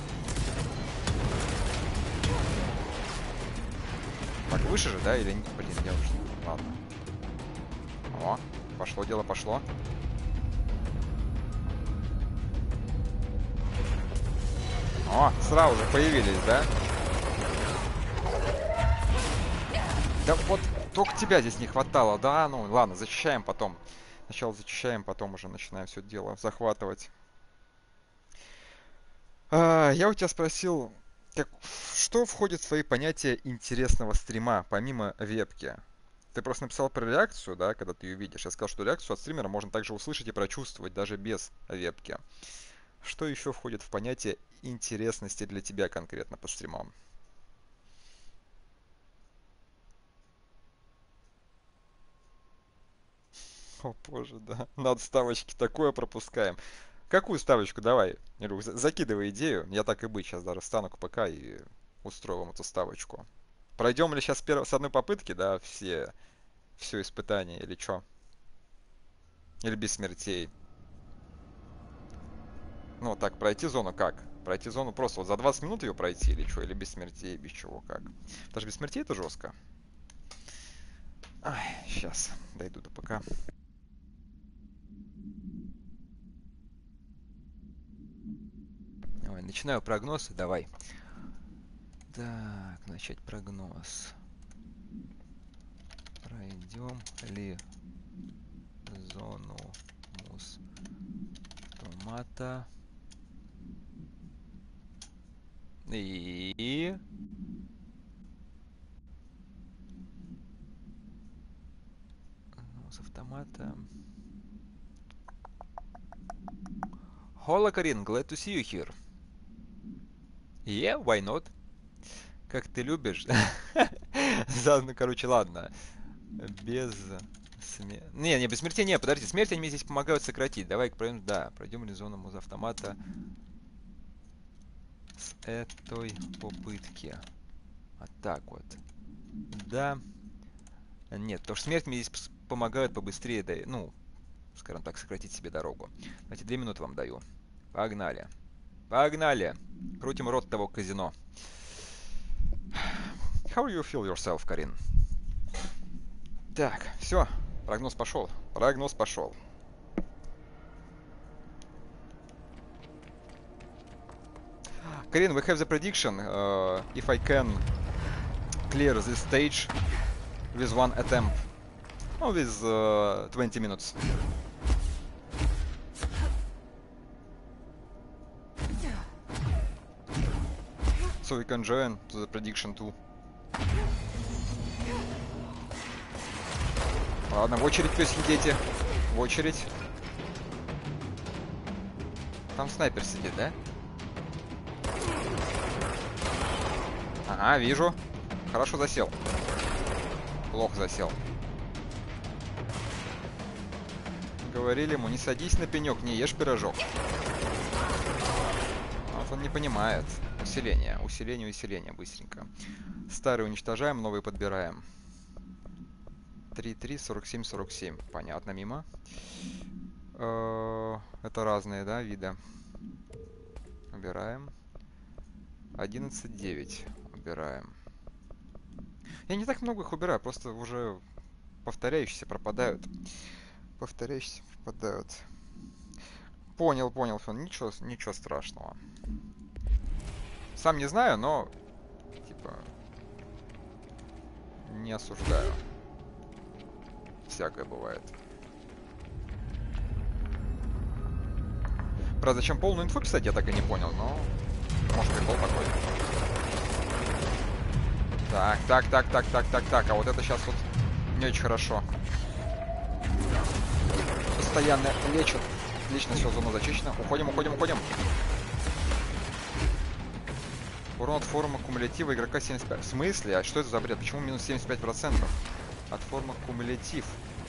Так, выше же, да? Или нет? Блин, я уже... Ладно. О, пошло дело, пошло. О, сразу же появились, да? Да вот только тебя здесь не хватало, да? Ну ладно, зачищаем потом. Сначала зачищаем, потом уже начинаем все это дело захватывать. А, я у тебя спросил, как, что входит в твои понятия интересного стрима, помимо вебки? Ты просто написал про реакцию, да, когда ты ее видишь. Я сказал, что реакцию от стримера можно также услышать и прочувствовать, даже без вебки. Что еще входит в понятие интересности для тебя конкретно по стримам? О боже, да. Надо ставочки такое пропускаем. Какую ставочку? Давай. Илюх, закидывай идею. Я так и быть сейчас даже встану к ПК и устрою вам эту ставочку. Пройдем ли сейчас с, перв... с одной попытки, да, все, все испытания или что? Или без смертей? Ну, так, пройти зону как? Пройти зону просто вот за двадцать минут ее пройти или что? Или без смертей, без чего, как? Даже без смертей это жестко. Ай, сейчас дойду до ПК. Давай, начинаю прогнозы, давай. Так, начать прогноз. Пройдем ли зону мус томата и с автомата. Hola, Карин, glad to see you here. Yeah, why not? Как ты любишь. Заодно, короче, ладно. Без смерти. Не, не, без смерти не, подожди. Смерти они мне здесь помогают сократить. Давай пройдем, да, пройдем ли зону муз автомата с этой попытки. Вот так вот. Да. Нет, потому что смерть мне здесь помогают побыстрее, да, ну, скажем так, сократить себе дорогу. Давайте две минуты вам даю. Погнали. Погнали. Крутим рот того казино. How do you feel yourself, Карин? Так, все. Прогноз пошел. Прогноз пошел. Карин, we have the prediction. Uh, if I can clear this stage with one attempt. Oh, with uh, twenty minutes. So we can join to the prediction too. Ладно, в очередь, пёсики дети. В очередь. Там снайпер сидит, да? Ага, вижу. Хорошо засел. Плохо засел. Говорили ему, не садись на пенек, не ешь пирожок. Вот он не понимает. Усиление, усиление, усиление, быстренько. Старый уничтожаем, новый подбираем. три, три, сорок семь, сорок семь. Понятно, мимо. Это разные, да, виды. Убираем. одиннадцать, девять. Убираем. Я не так много их убираю, просто уже повторяющиеся пропадают. Повторяющиеся пропадают. Понял, понял, Фон. Ничего, ничего страшного. Сам не знаю, но типа не осуждаю. Всякое бывает. Правда, зачем полную инфу писать, я так и не понял, но может прикол такой. Так, так, так, так, так, так, так. А вот это сейчас вот не очень хорошо. Постоянно лечат. Отлично, все, зона зачищена. Уходим, уходим, уходим. Урон от формы кумулятива игрока семьдесят пять. В смысле? А что это за бред? Почему минус семьдесят пять процентов? От формы кумулятив.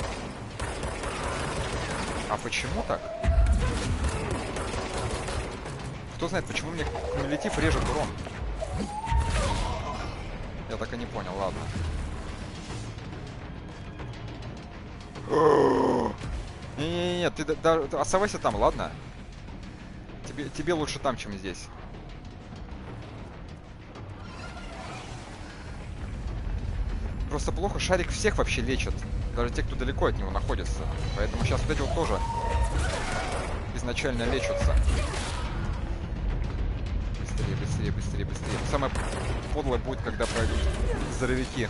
А почему так? Кто знает, почему мне кумулятив режет урон? Я так и не понял, ладно. Не-не-не, ты, да, ты оставайся там, ладно? Тебе, тебе лучше там, чем здесь. Просто плохо, шарик всех вообще лечит. Даже те, кто далеко от него находится. Поэтому сейчас вот эти вот тоже изначально лечатся. Быстрее, быстрее, быстрее, быстрее. Самое подлое будет, когда пройдут здоровяки.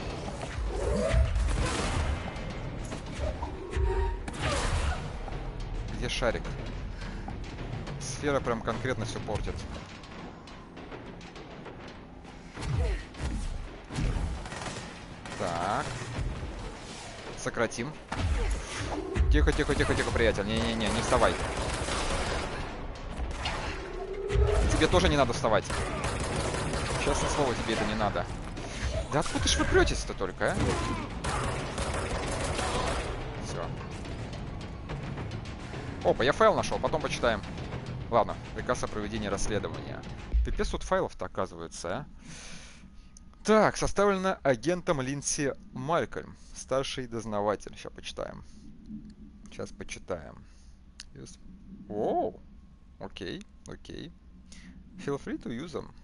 Где шарик? Сфера прям конкретно все портит. Так. Сократим. Тихо, тихо, тихо, тихо, приятель. Не-не-не, не вставай. Тебе тоже не надо вставать. Честное слово, тебе это не надо. Да откуда ж вы претесь-то только, а? Все. Опа, я файл нашел, потом почитаем. Ладно, приказ о проведении расследования. Пипец тут файлов-то оказывается, а? Так, составлено агентом Линдси Малькольм, старший дознаватель. Сейчас почитаем. Сейчас почитаем. Yes. Оу, окей, окей. Feel free to use them.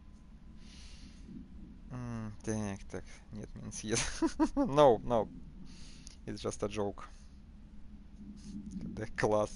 Mm, так, так, нет, means yes. No, no. It's just a joke. Да, класс.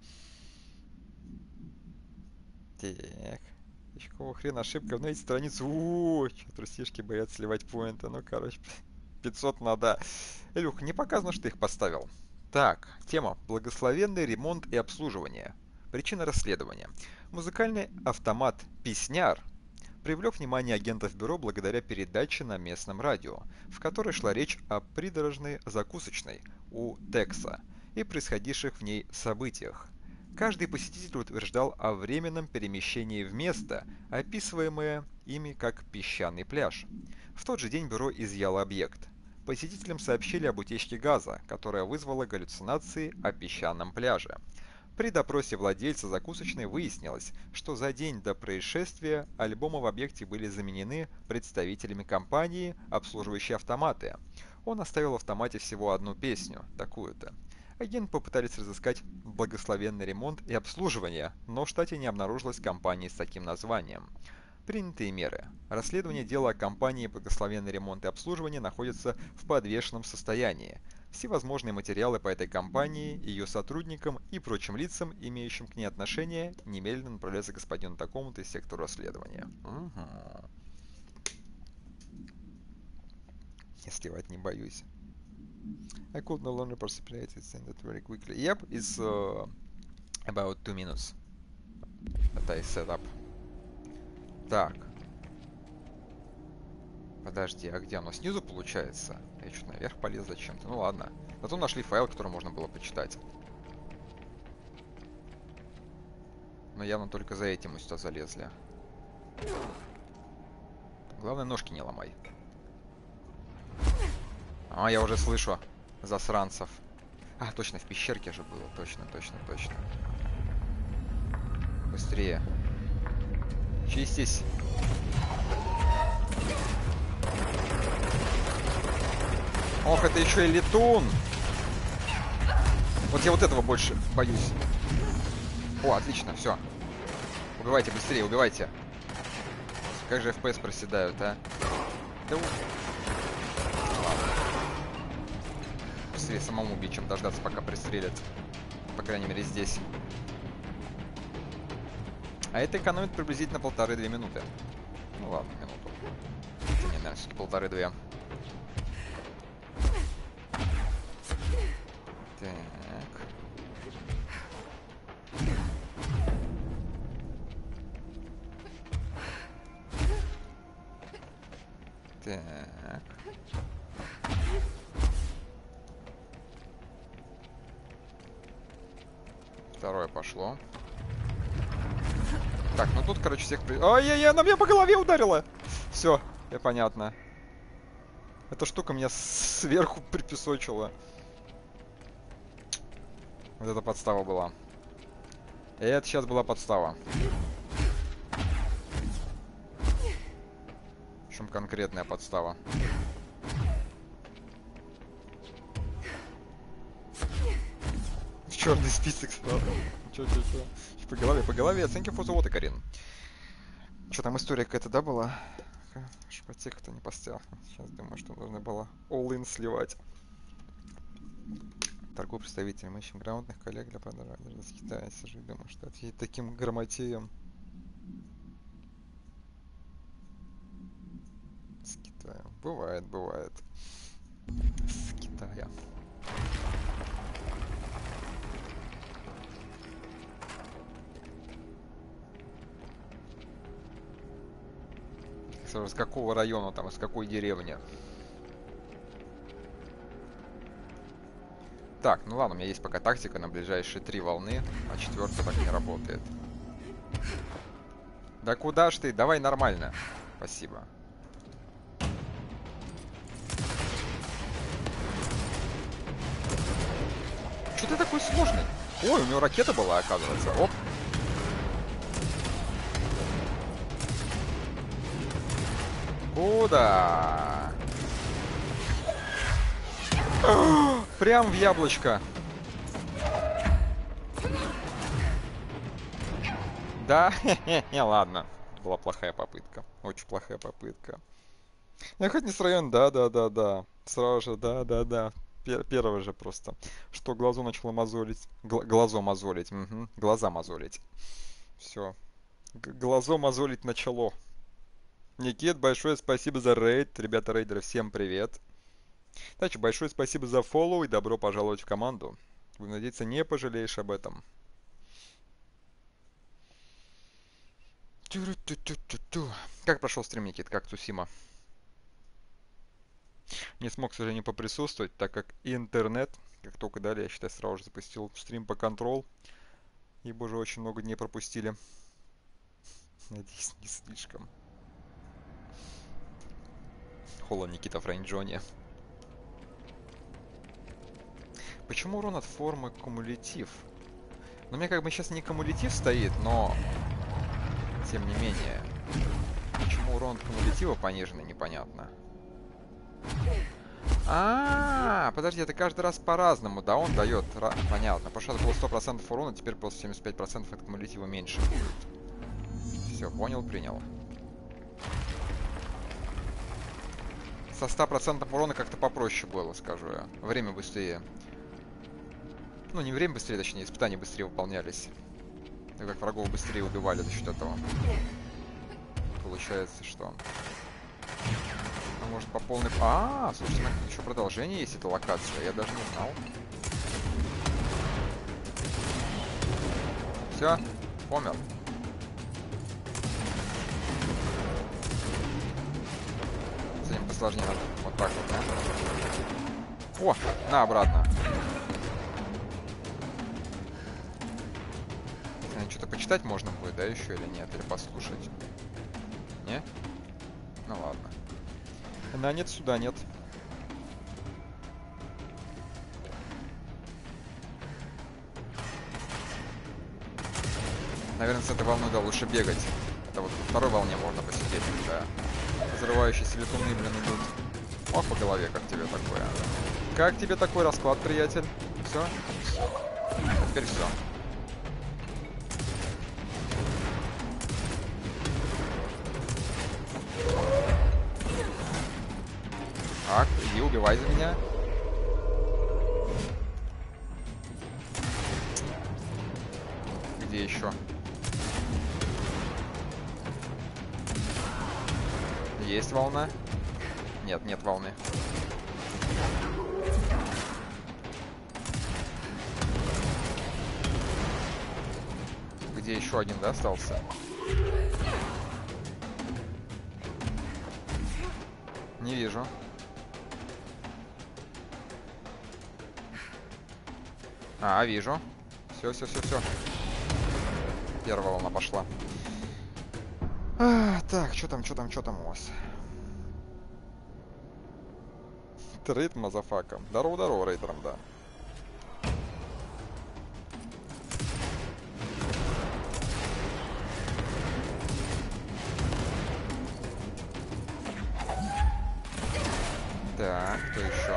Так. Какого хрена ошибка? Обновить страницу. Ууу, трусишки боятся сливать поинты. Ну, короче, пятьсот надо. Илюх, не показано, что ты их поставил. Так, тема. Благословенный ремонт и обслуживание. Причина расследования. Музыкальный автомат «Песняр» привлек внимание агентов бюро благодаря передаче на местном радио, в которой шла речь о придорожной закусочной у Текса и происходивших в ней событиях. Каждый посетитель утверждал о временном перемещении в место, описываемое ими как песчаный пляж. В тот же день бюро изъяло объект. Посетителям сообщили об утечке газа, которая вызвала галлюцинации о песчаном пляже. При допросе владельца закусочной выяснилось, что за день до происшествия альбомы в объекте были заменены представителями компании, обслуживающей автоматы. Он оставил в автомате всего одну песню, такую-то. Агенты попытались разыскать благословенный ремонт и обслуживание, но в штате не обнаружилось компании с таким названием. Принятые меры. Расследование дела о компании «Благословенный ремонт и обслуживание» находится в подвешенном состоянии. Всевозможные материалы по этой компании, ее сотрудникам и прочим лицам, имеющим к ней отношение, немедленно направляются господину такому-то из сектора расследования. Угу. Я сливать не боюсь. I could no longer participate in that very quickly. Yep, it's uh, about two minutes that I set up. Так. Подожди, а где оно? Снизу получается? Я что-то наверх полез зачем-то. Ну ладно. Зато нашли файл, который можно было почитать. Но явно только за этим мы сюда залезли. Главное, ножки не ломай. А, я уже слышу засранцев. А, точно, в пещерке же было. Точно, точно, точно. Быстрее. Чистись. Ох, это еще и летун. Вот я вот этого больше боюсь. О, отлично, все. Убивайте быстрее, убивайте. Как же эф пи эс проседают, а? Да... Ладно. Быстрее самому убить, чем дождаться, пока пристрелят. По крайней мере, здесь. А это экономит приблизительно полторы-две минуты. Ну ладно, минуту. Не, наверное, все-таки полторы-две. Так. Так. Второе пошло. Так, ну тут, короче, всех... При... Ай-яй-яй, она меня по голове ударила! Все, я понятно. Эта штука меня сверху припесочила. Вот это подстава была. И это сейчас была подстава. Причем конкретная подстава. Черный список сразу. Чё, чё, чё? По голове, по голове. Оценки фотовода, Карин. Что там история какая-то, да, была? Шпатек кто не поставил. Сейчас думаю, что нужно было all-in сливать. Торгую представителям, ищем грамотных коллег для продажи с Китая. Сижу и думаю, что ответить таким грамотеем. С Китая. Бывает, бывает. С Китая. С какого района там, из какой деревни? Так, ну ладно, у меня есть пока тактика на ближайшие три волны, а четвертая так не работает. Да куда ж ты? Давай нормально. Спасибо. Что ты такой сложный? Ой, у него ракета была, оказывается. Оп. Куда? Прям в яблочко. Да? Ладно. Была плохая попытка. Очень плохая попытка. Я хоть не с района. Да-да-да-да. Сразу же, да-да-да. Первое же просто. Что глазу начало мозолить. Гла глазо мозолить. Угу. Глаза мозолить. Все. Глазо мозолить начало. Никит, большое спасибо за рейд. Ребята рейдеры, всем привет. Также большое спасибо за фоллоу и добро пожаловать в команду. Будем надеяться, не пожалеешь об этом. Как прошел стрим, Никит? Как Цусима? Не смог, к сожалению, поприсутствовать, так как интернет, как только дали, я считаю, сразу же запустил стрим по контрол. Ибо уже очень много дней пропустили. Надеюсь, не слишком. Холла Никита Фрейнджони. Почему урон от формы кумулятив? Ну, у меня как бы сейчас не кумулятив стоит, но... Тем не менее. Почему урон кумулятива пониженный, непонятно. А, -а, а, подожди, это каждый раз по-разному, да, он дает. Понятно. Потому что это было сто процентов урона, теперь просто семьдесят пять процентов от кумулятива меньше будет. Все, понял, принял. Со ста процентов урона как-то попроще было, скажу я. Время быстрее. Ну, не время быстрее, точнее, испытания быстрее выполнялись. Так как врагов быстрее убивали за счет этого. Получается, что... А может по полной... А, собственно, еще продолжение есть эта локация. Я даже не знал. Все, помер. С этим посложнее надо. Вот так вот, да? О, на, обратно. Что-то почитать можно будет, да, еще или нет? Или послушать? Не? Ну ладно. На, нет, сюда нет. Наверное, с этой волной, да, лучше бегать. Это вот во второй волне можно посидеть, когда взрывающиеся летуны, блин, идут. Ох, по голове, как тебе такое? Как тебе такой расклад, приятель? Все? А теперь все. Так, иди, убивай за меня. Где еще? Есть волна? Нет, нет волны. Где еще один, да, остался? Не вижу. А, вижу. Все, все, все, все. Первая волна пошла. А, так, что там, что там, что там у вас? Трейд мазафака. Здорово-здорово, рейдерам, да. Так, кто еще?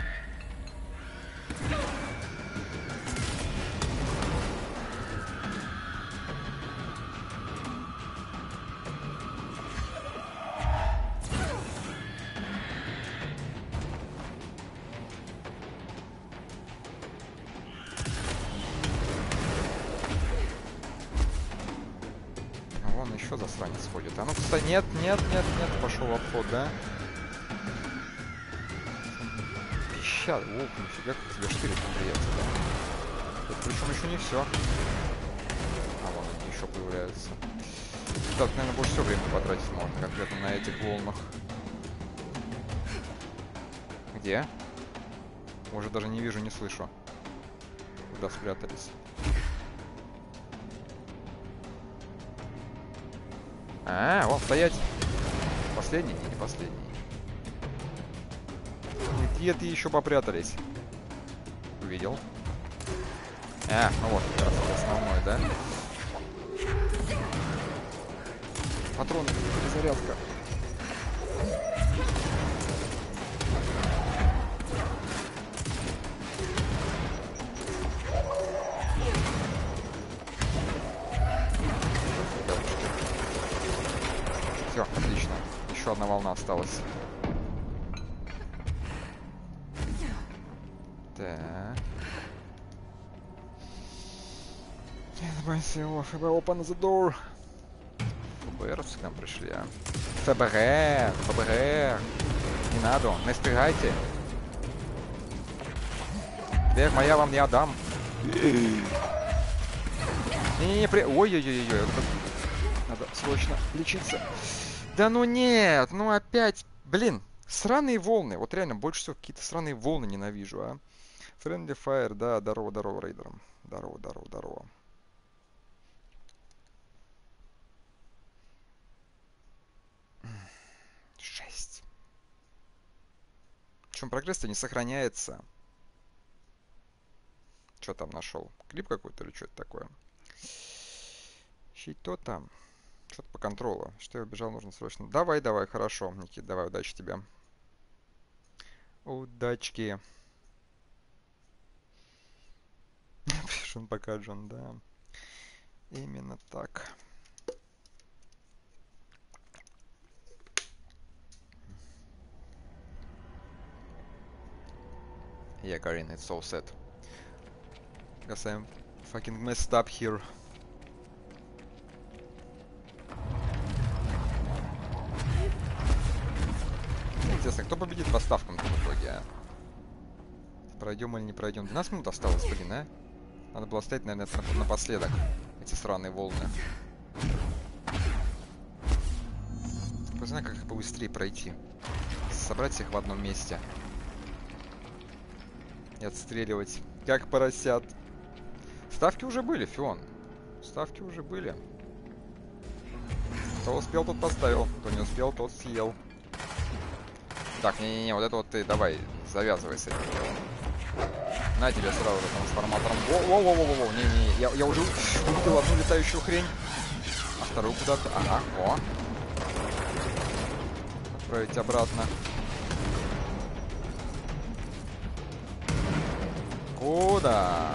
Вон еще засранец ходит. А ну, кстати, нет, нет, нет, нет, пошел в обход, да? Пища, о, нифига, как тебе штырит, приятель, да? Это причем еще не все. А вон они еще появляются. Так, наверное, больше всего времени потратить можно, конкретно на этих волнах. Где? Уже даже не вижу, не слышу. Куда спрятались? А, вон, стоять! Последний? Не последний. Где ты еще попрятались? Увидел. А, ну вот, как раз основной, да? Патроны, перезарядка. Все, отлично. Еще одна волна осталась. Так. эф бэ open the door. ФБРовцы к нам пришли, а? ФБР, ФБР. Не надо, не стригайте. Дверь моя вам не отдам. Не-не-не, при... Ой-ой-ой-ой. Надо срочно лечиться. Да ну нет, ну опять. Блин, сраные волны. Вот реально, больше всего какие-то сраные волны ненавижу, а. Friendly Fire, да, здорово-здорово, рейдерам. Здорово-здорово-здорово. Жесть. Причем прогресс-то не сохраняется. Что там нашел? Клип какой-то или что это такое? Что там? Что-то по контролу. Что я убежал, нужно срочно. Давай, давай, хорошо, Никит, давай, удачи тебе. Удачки. Пишем пока, Джон, да. Именно так. Yeah, Karin, it's so sad. Because I'm fucking messed up here. Интересно, кто победит по ставкам в итоге, а? Пройдем или не пройдем? двенадцать минут осталось, блин, а? Надо было оставить, наверное, это напоследок. Эти странные волны. Не знаю, как их побыстрее пройти. Собрать всех в одном месте. И отстреливать. Как поросят. Ставки уже были, Фион. Ставки уже были. Кто успел, тот поставил. Кто не успел, тот съел. Так, не-не-не, вот это вот ты давай, завязывай с этим делом. На тебе сразу же трансформатором. Воу-воу-воу-воу, не-не-не, я, я уже увидел одну летающую хрень. А вторую куда-то, ага, о. Отправить обратно. Куда?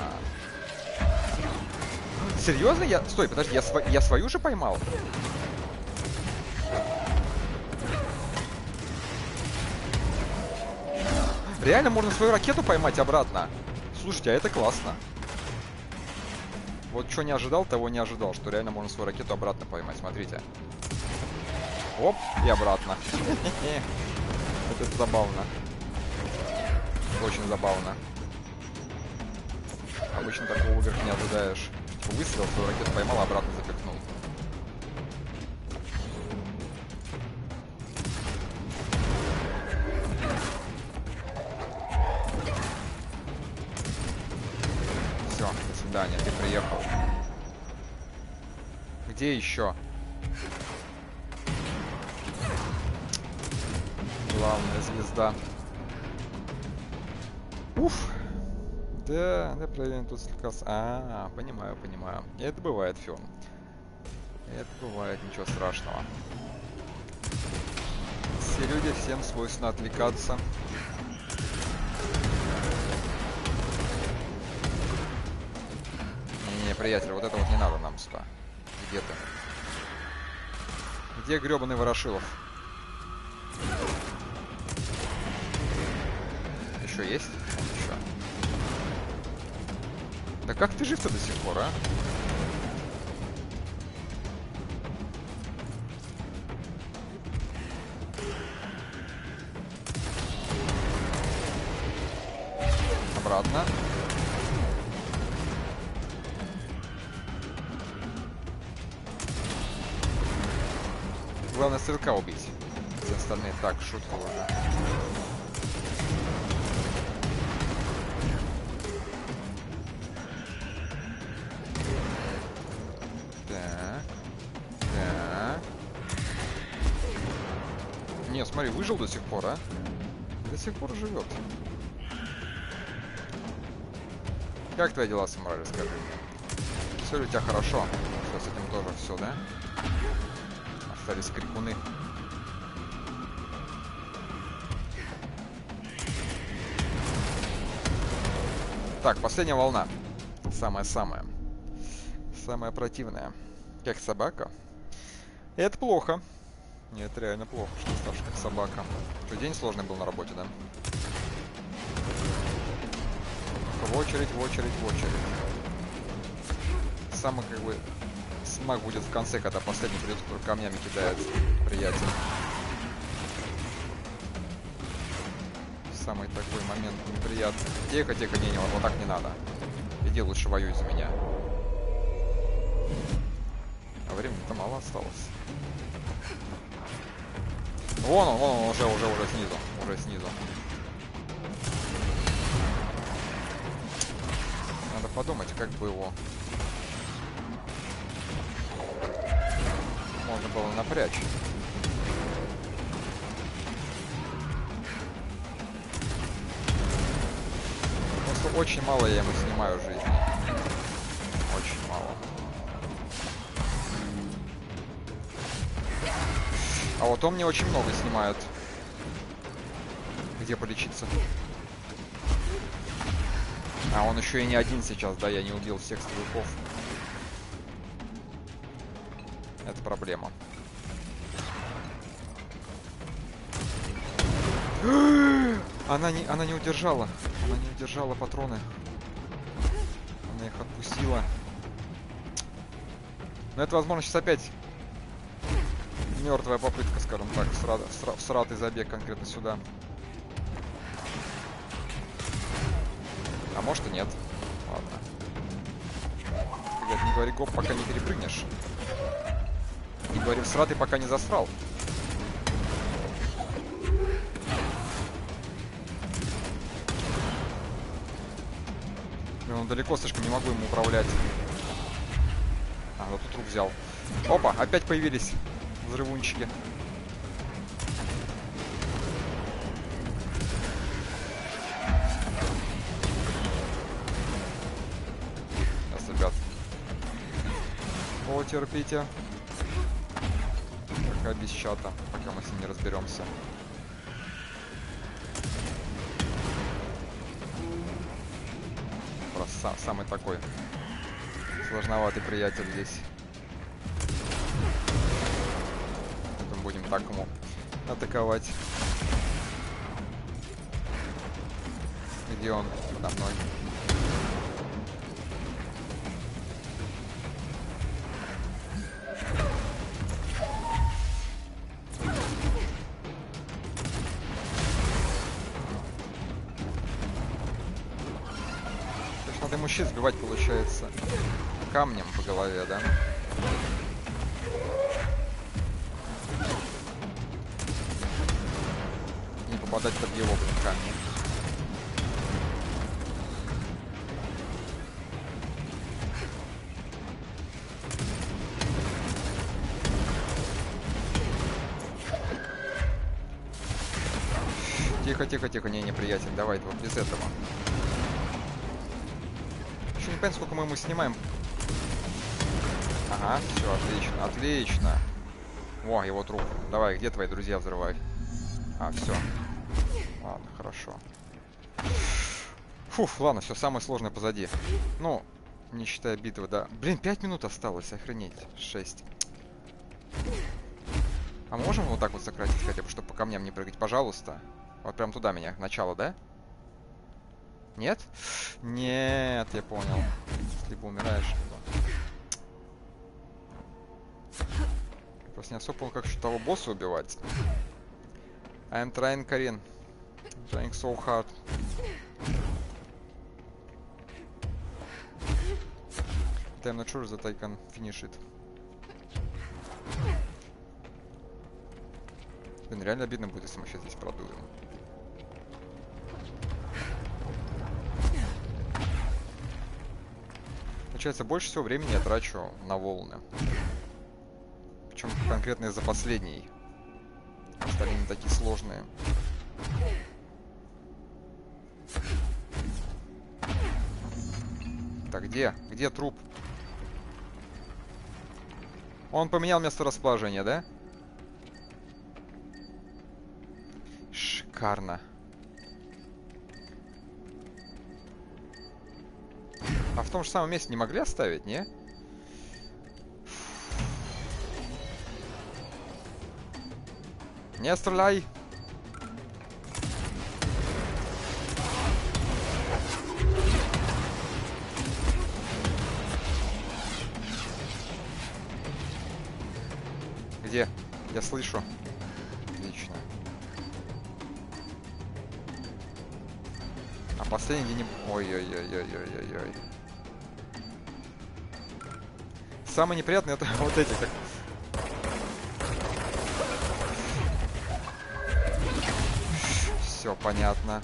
Серьезно? Я... Стой, подожди, я, св... я свою же поймал? Реально можно свою ракету поймать обратно? Слушайте, а это классно. Вот что не ожидал, того не ожидал, что реально можно свою ракету обратно поймать. Смотрите. Оп, и обратно. Это забавно. Очень забавно. Обычно такого в играх не ожидаешь. Выстрел, свою ракету поймал, обратно запихнул. Все, до свидания, ты приехал. Где еще? Главная звезда. Уф. Да, да, проверим тут слегка... А, понимаю, понимаю. Это бывает, Фион. Это бывает, ничего страшного. Все люди, всем свойственно отвлекаться. Не-не, приятель, вот это вот не надо нам сюда. Где ты? Где гребаный Ворошилов? Еще есть? Еще. Да как ты жив-то до сих пор, а? Обратно. Главное стрелка убить. Все остальные так, шутка уже. Так. Так. Не, смотри, выжил до сих пор, а? До сих пор живет. Как твои дела, Самурай, расскажи мне. Все ли у тебя хорошо? Что, с этим тоже все, да? Остались крикуны. Так, последняя волна. Самая-самая. Самая противная. Как собака. Это плохо. Нет, это реально плохо, что старше как собака. Что, день сложный был на работе, да? В очередь, в очередь, в очередь. Самый, как бы, смак будет в конце, когда последний придет, который камнями кидает приятель. Самый такой момент неприятный. Тихо, тихо, не, не, вот, вот так не надо. Иди лучше воюй за меня. А времени-то мало осталось. Вон он, вон он, уже, уже, уже снизу. Уже снизу. Надо подумать, как бы его можно было напрячь. Просто очень мало я ему снимаю жизни. вот он мне очень много снимает. Где полечиться? А, он еще и не один сейчас, да, я не убил всех стрелков. Это проблема. Она не, она не удержала. Она не удержала патроны. Она их отпустила. Но это, возможно, сейчас опять мертвая попытка, скажем так, всрат, всратый забег конкретно сюда. А может и нет. Ладно. Говорит, не говори гоп, пока не перепрыгнешь. Не говори всратый, пока не засрал. Он далеко слишком, не могу ему управлять. А, вот тут рук взял. Опа, опять появились взрывунчики. Сейчас, ребят. О, терпите. Пока без чата, пока мы с ним не разберемся. Сам, самый такой сложноватый приятель здесь. Потом будем так ему атаковать. Где он? Подо мной. Надо ему щит сбивать, получается, камнем по голове, да? Не попадать под его, блин, камни. Тихо, тихо, тихо, не, неприятель, давай вот без этого. Не понятно, сколько мы ему снимаем. Ага, все, отлично, отлично. О, его труп. Давай, где твои друзья, взрывай. А, все. Ладно, хорошо. Фух, ладно, все, самое сложное позади. Ну, не считая битвы, да. Блин, пять минут осталось, охренеть. шесть. А можем вот так вот сократить хотя бы, чтобы по камням не прыгать? Пожалуйста. Вот прям туда меня, начало, да? Нет? Нет, я понял. Либо умираешь, либо... Просто не особо понял, как еще того босса убивать. I'm trying, Karin. I'm trying so hard. But I'm not sure that I can finish it. Блин, реально обидно будет, если мы сейчас здесь продуем. Получается, больше всего времени я трачу на волны. Причем конкретно из-за последней. Остальные не такие сложные. Так, где? Где труп? Он поменял место расположения, да? Шикарно. А в том же самом месте не могли оставить, не? Не стреляй! Где? Я слышу. Отлично. А последний не... Ой-ой-ой-ой-ой-ой-ой. Самое неприятное это вот эти как... Все понятно.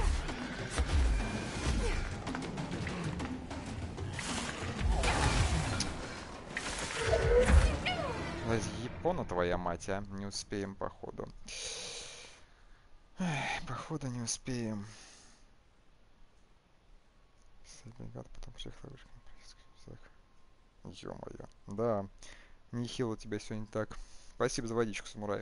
Япона твоя мать, а? Не успеем, походу. Эх, походу не успеем. Потом ё-моё. Да, нехило тебя сегодня так Спасибо за водичку, самурай.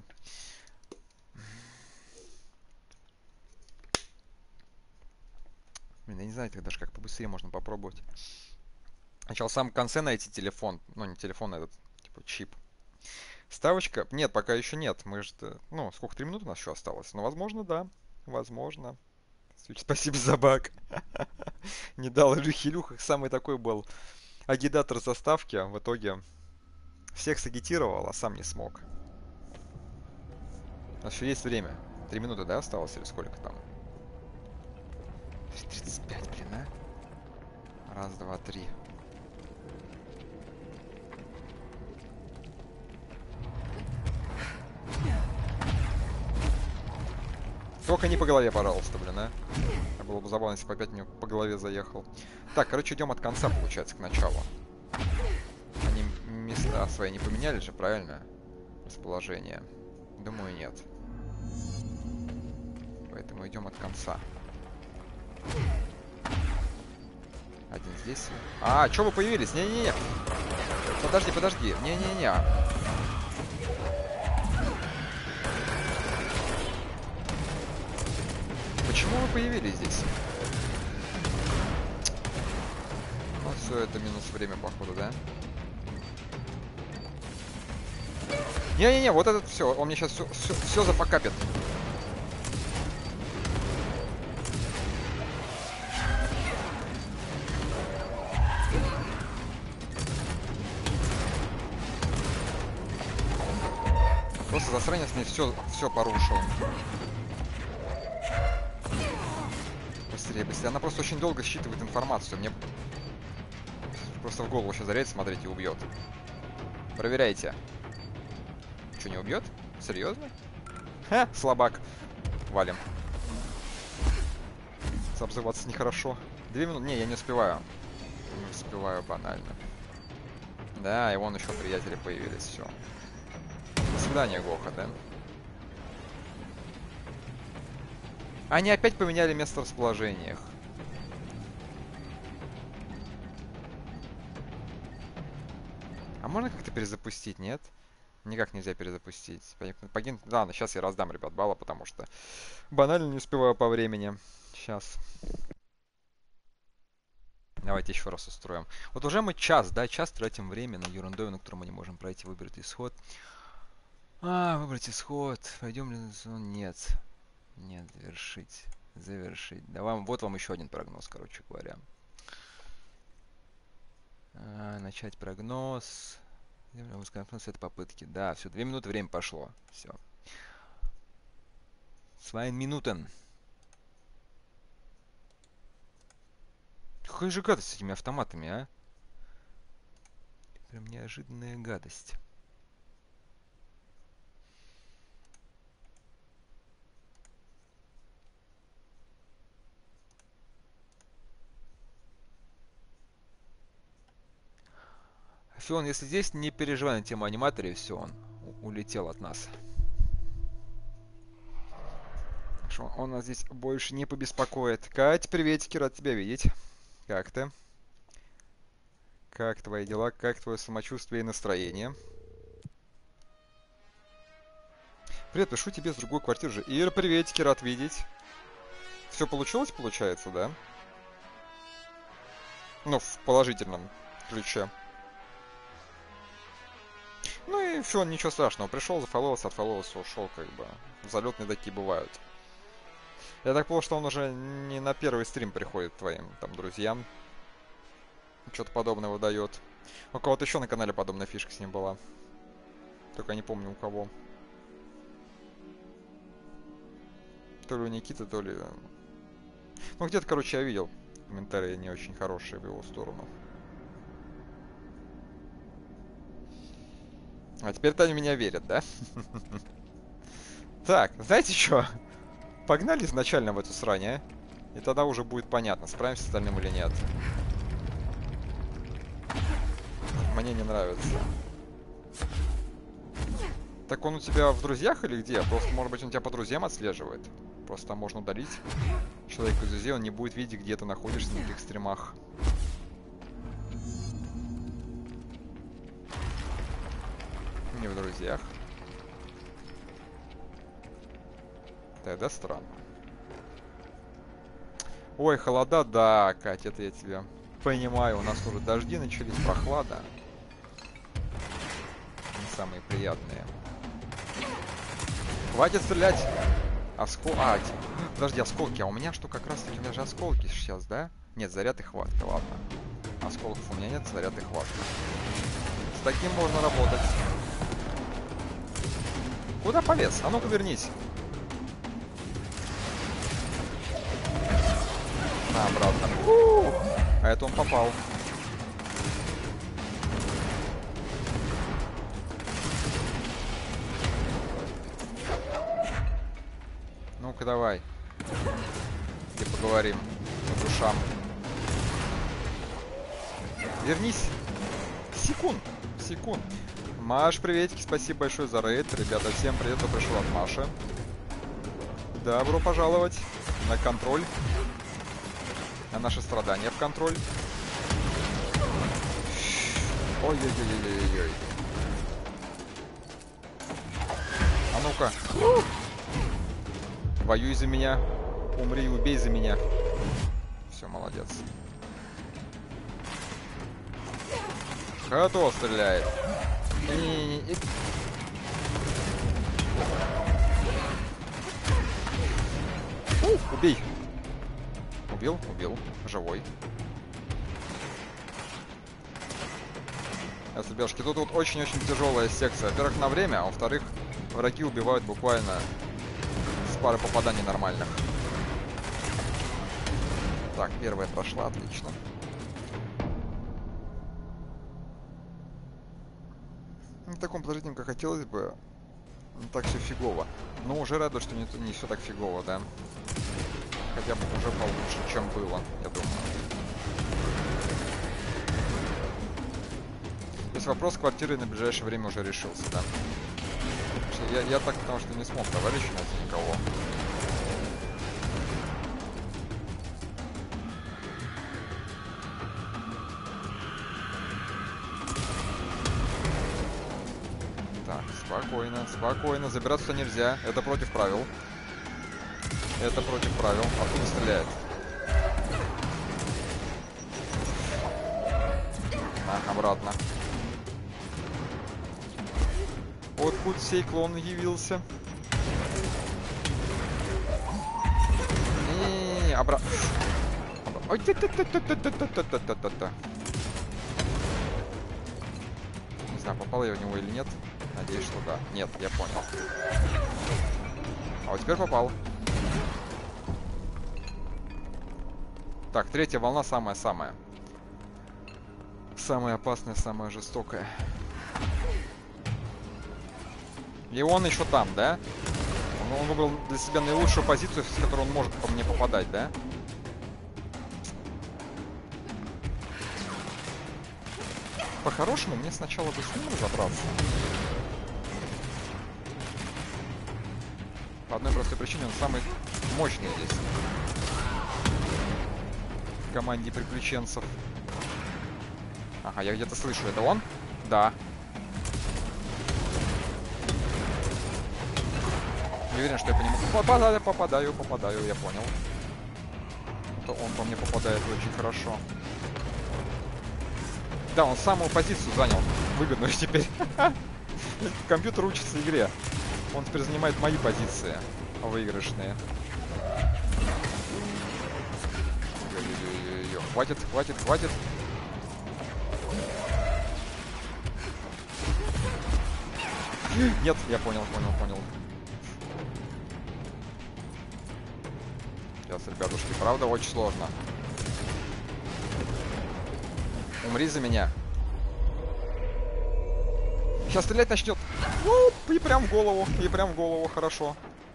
Блин, я не знаю даже, как побыстрее можно попробовать. Сначала в самом конце найти телефон. Ну, не телефон, а этот, типа, чип. Ставочка? Нет, пока еще нет. Мы же... Ну, сколько, три минуты у нас еще осталось? Ну, возможно, да. Возможно. Спасибо за баг. Не дал Илюхе. Илюха самый такой был агитатор заставки. В итоге всех сагитировал, а сам не смог. У нас еще есть время. Три минуты, да, осталось? Или сколько там? тридцать пять, блин, а? Раз, два, три. Только не по голове, пожалуйста, блин, а. Было бы забавно, если бы опять мне по голове заехал. Так, короче, идем от конца, получается, к началу. Они места свои не поменяли же, правильно? Расположение. Думаю, нет. Поэтому идем от конца. Один здесь. А, чё вы появились? Не-не-не. Подожди, подожди. Не-не-не. Почему вы появились здесь? Ну все, это минус время, походу, да? Не-не-не, вот этот все. Он мне сейчас все, все, все запокапит. Просто засранец мне все, все порушил. Быстрее, быстрее. Она просто очень долго считывает информацию. Мне просто в голову сейчас зарядит, смотрите, и убьет. Проверяйте. Что, не убьет? Серьезно? Ха, слабак. Валим. Обзываться нехорошо. Две минуты. Не, я не успеваю. Не успеваю банально. Да, и вон еще приятели появились. Все. До свидания, Гоха, да? Они опять поменяли место расположения. А можно как-то перезапустить, нет? Никак нельзя перезапустить. Погин... Ладно, сейчас я раздам, ребят, балла, потому что банально не успеваю по времени. Сейчас. Давайте еще раз устроим. Вот уже мы час, да, час тратим время на ерунду, на которую мы не можем пройти. Выбрать исход. А, выбрать исход. Пойдем ли на зон? Нет. Нет, завершить. Завершить. Да вам, вот вам еще один прогноз, короче говоря. А, начать прогноз. Это попытки. Да, все, две минуты, время пошло. Все. Свайн минутен. Какая же гадость с этими автоматами, а? Прям неожиданная гадость. Фион, если здесь не переживай на тему аниматора, и все, он улетел от нас. Что он нас здесь больше не побеспокоит. Кать, приветики, рад тебя видеть. Как ты? Как твои дела? Как твое самочувствие и настроение? Привет, пишу тебе с другой квартиры же. Ира, приветики, рад видеть. Все получилось, получается, да? Ну, в положительном ключе. Ну и все, ничего страшного. Пришел, зафоловался, отфоловался, ушел, как бы. Залетные такие бывают. Я так понял, что он уже не на первый стрим приходит твоим там друзьям. Что-то подобное выдает. У кого-то еще на канале подобная фишка с ним была. Только я не помню у кого. То ли у Никиты, то ли... Ну где-то, короче, я видел комментарии не очень хорошие в его сторону. А теперь-то они меня верят, да? Так, знаете что? Погнали изначально в эту срань, а? И тогда уже будет понятно, справимся с остальным или нет. Мне не нравится. Так он у тебя в друзьях или где? Просто, может быть, он тебя по друзьям отслеживает. Просто там можно удалить человека из друзей, он не будет видеть, где ты находишься на этих стримах. Не в друзьях. Тогда странно. Ой, холода, да, Катя, это я тебя понимаю. У нас уже дожди начались, прохлада. Не самые приятные. Хватит стрелять! Оскол... А, подожди, осколки. А у меня что, как раз таки, у меня же осколки сейчас, да? Нет, заряд и хватка, ладно. Осколков у меня нет, заряд и хватка. С таким можно работать. Куда полез? А ну-ка вернись. На, обратно. У-у-у! А это он попал. Ну-ка давай. Где поговорим по душам. Вернись. Секунд. Секунд. Маш, приветики, спасибо большое за рейд. Ребята, всем привет, кто пришел от Маши. Добро пожаловать на контроль. На наши страдания в контроль. Ой-ой-ой-ой-ой-ой. А ну-ка. Воюй за меня. Умри и убей за меня. Все, молодец. Кто стреляет? Не-не-не. Убей. Убил? Убил. Живой. Это, ребяшки, тут вот очень-очень тяжелая секция. Во-первых, на время, а во-вторых, враги убивают буквально с пары попаданий нормальных. Так, первая прошла, отлично. В таком положении, как хотелось бы, не так все фигово. Но уже радует, что не, не все так фигово, да? Хотя бы уже получше, чем было, я думаю. То есть вопрос с квартирой на ближайшее время уже решился, да? Я, я так, потому что не смог товарища найти никого. Так, спокойно, спокойно. Забираться нельзя. Это против правил. Это против правил. Откуда стреляет? А, обратно. Вот путь сей клон явился. Не-не-не, обратно. Ой, та-та-та-та-та-та-та-та-та-та. Не знаю, попал я в него или нет. Надеюсь, что да. Нет, я понял. А вот теперь попал. Так, третья волна самая-самая. Самая опасная, самая жестокая. И он еще там, да? Он, он выбрал для себя наилучшую позицию, с которой он может по мне попадать, да? По-хорошему, мне сначала бы с ним разобраться. По одной простой причине, он самый мощный здесь. В команде приключенцев. Ага, я где-то слышу. Это он? Да. Не уверен, что я по нему попадаю, попадаю, попадаю, я понял. То он по мне попадает очень хорошо. Да, он самую позицию занял. Выгодную теперь. Компьютер учится игре. Он теперь занимает мои позиции выигрышные. Хватит, хватит, хватит. Нет, я понял, понял, понял. Сейчас, ребятушки, правда, очень сложно. Умри за меня. Сейчас стрелять начнет. Оп, и прям в голову, и прям в голову, хорошо.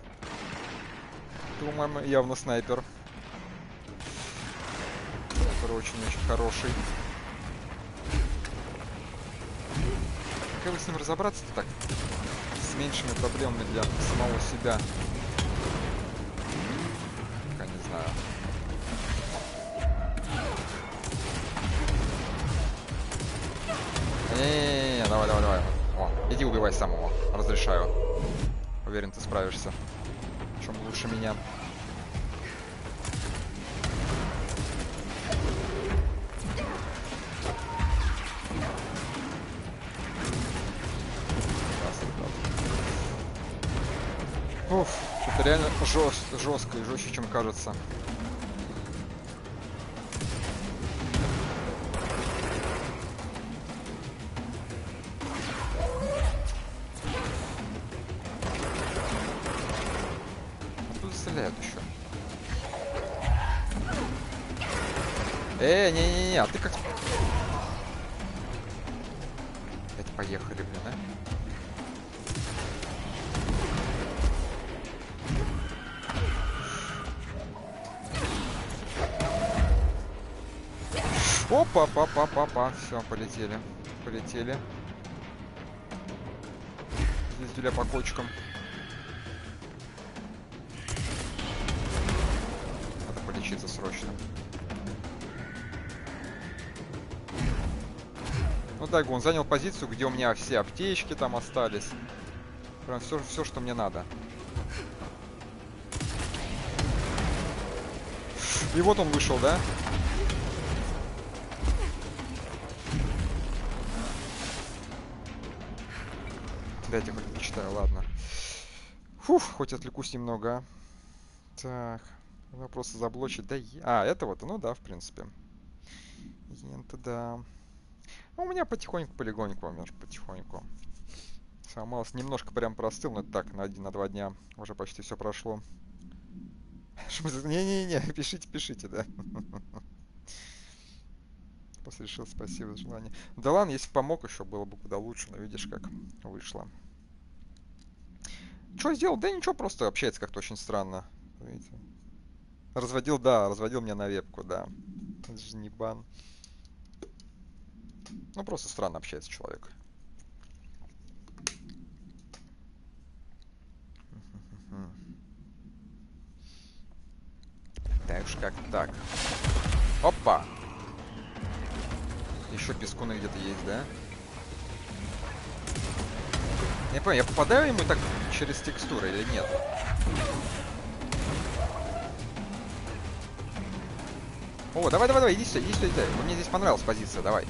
Ты, по-моему, явно снайпер. Который очень-очень хороший. Как бы с ним разобраться-то так? С меньшими проблемами для самого себя. Пока не знаю. Не-не-не, давай, давай, давай. О, иди убивай самого. Разрешаю. Уверен, ты справишься. Чем лучше меня. Уф, это реально жест, жестко и жестче, чем кажется. Откуда стреляют еще? Э, не-не-не, а ты как... Опять поехали, блин, а? Опа, па, па, па, па. Все, полетели. Полетели. Ездили по кочкам. Надо полечиться срочно. Ну так, он занял позицию, где у меня все аптечки там остались. Прям все, все, что мне надо. И вот он вышел, да? Дайте хоть почитаю, ладно. Фух, хоть отвлекусь немного, а. Так, вопросы заблочить, да... А, это вот, ну да, в принципе. Это да. Ну, у меня потихоньку, полигоньку, между потихоньку. Сломался, немножко прям простыл, но это так, на один, на два дня. Уже почти все прошло. Не-не-не, пишите, пишите, да. Просто решил, спасибо за желание. Да ладно, если помог еще, было бы куда лучше, но видишь, как вышло. Что сделал? Да ничего, просто общается как-то очень странно. Видите? Разводил, да, разводил меня на вебку, да. Это же не бан. Ну, просто странно общается человек. Так уж как так. Опа! Еще пескуны где-то есть, да? Я не понял, я попадаю ему так через текстуры или нет? О, давай, давай, давай, иди сюда, иди сюда, иди сюда. Мне здесь понравилась позиция, давай.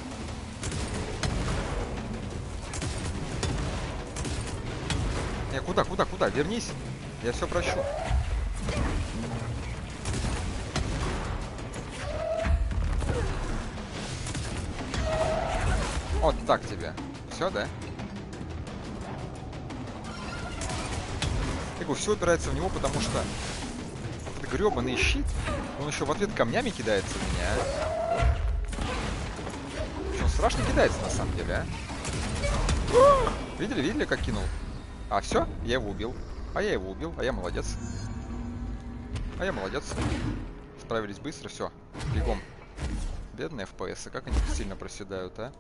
Не, куда, куда, куда? Вернись. Я все прощу. Вот так тебе. Все, да? Я говорю, все упирается в него, потому что этот гребаный щит, он еще в ответ камнями кидается в меня. Он страшно кидается на самом деле, а? Видели, видели, как кинул? А, все, я его убил. А я его убил, а я молодец. А я молодец. Справились быстро, все, бегом. Бедные эф пи эс, как они сильно проседают, а?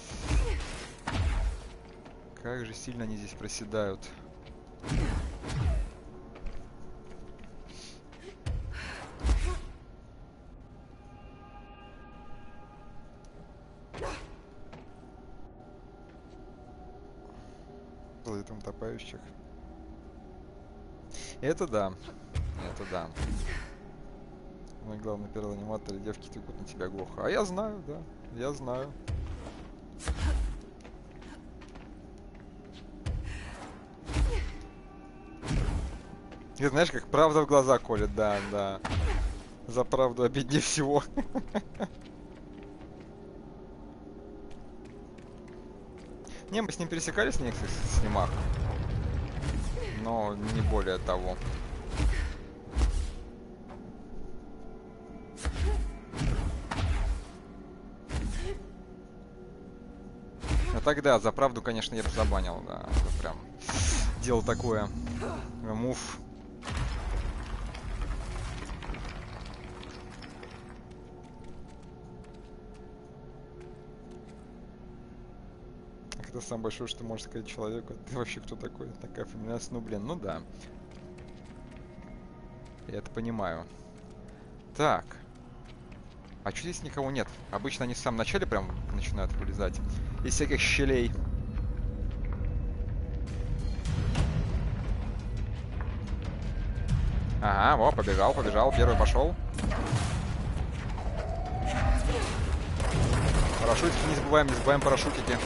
Как же сильно они здесь проседают. Там топающих. Это да. Это да. Мой главный первый аниматор, девки текут на тебя глухо. А я знаю, да. Я знаю. И знаешь, как правда в глаза колет, да, да. За правду обиднее всего. Не, мы с ним пересекались в некоторых снимах, но не более того. А тогда за правду, конечно, я бы забанил, да, это прям дело такое. Мув. Это самое большое, что можешь сказать человеку. Ты вообще кто такой? Такая фамилия. Ну, блин, ну да. Я это понимаю. Так. А что здесь никого нет? Обычно они в самом начале прям начинают вылезать из всяких щелей. Ага, во, побежал, побежал. Первый пошел. Парашютики не забываем, не забываем парашютики.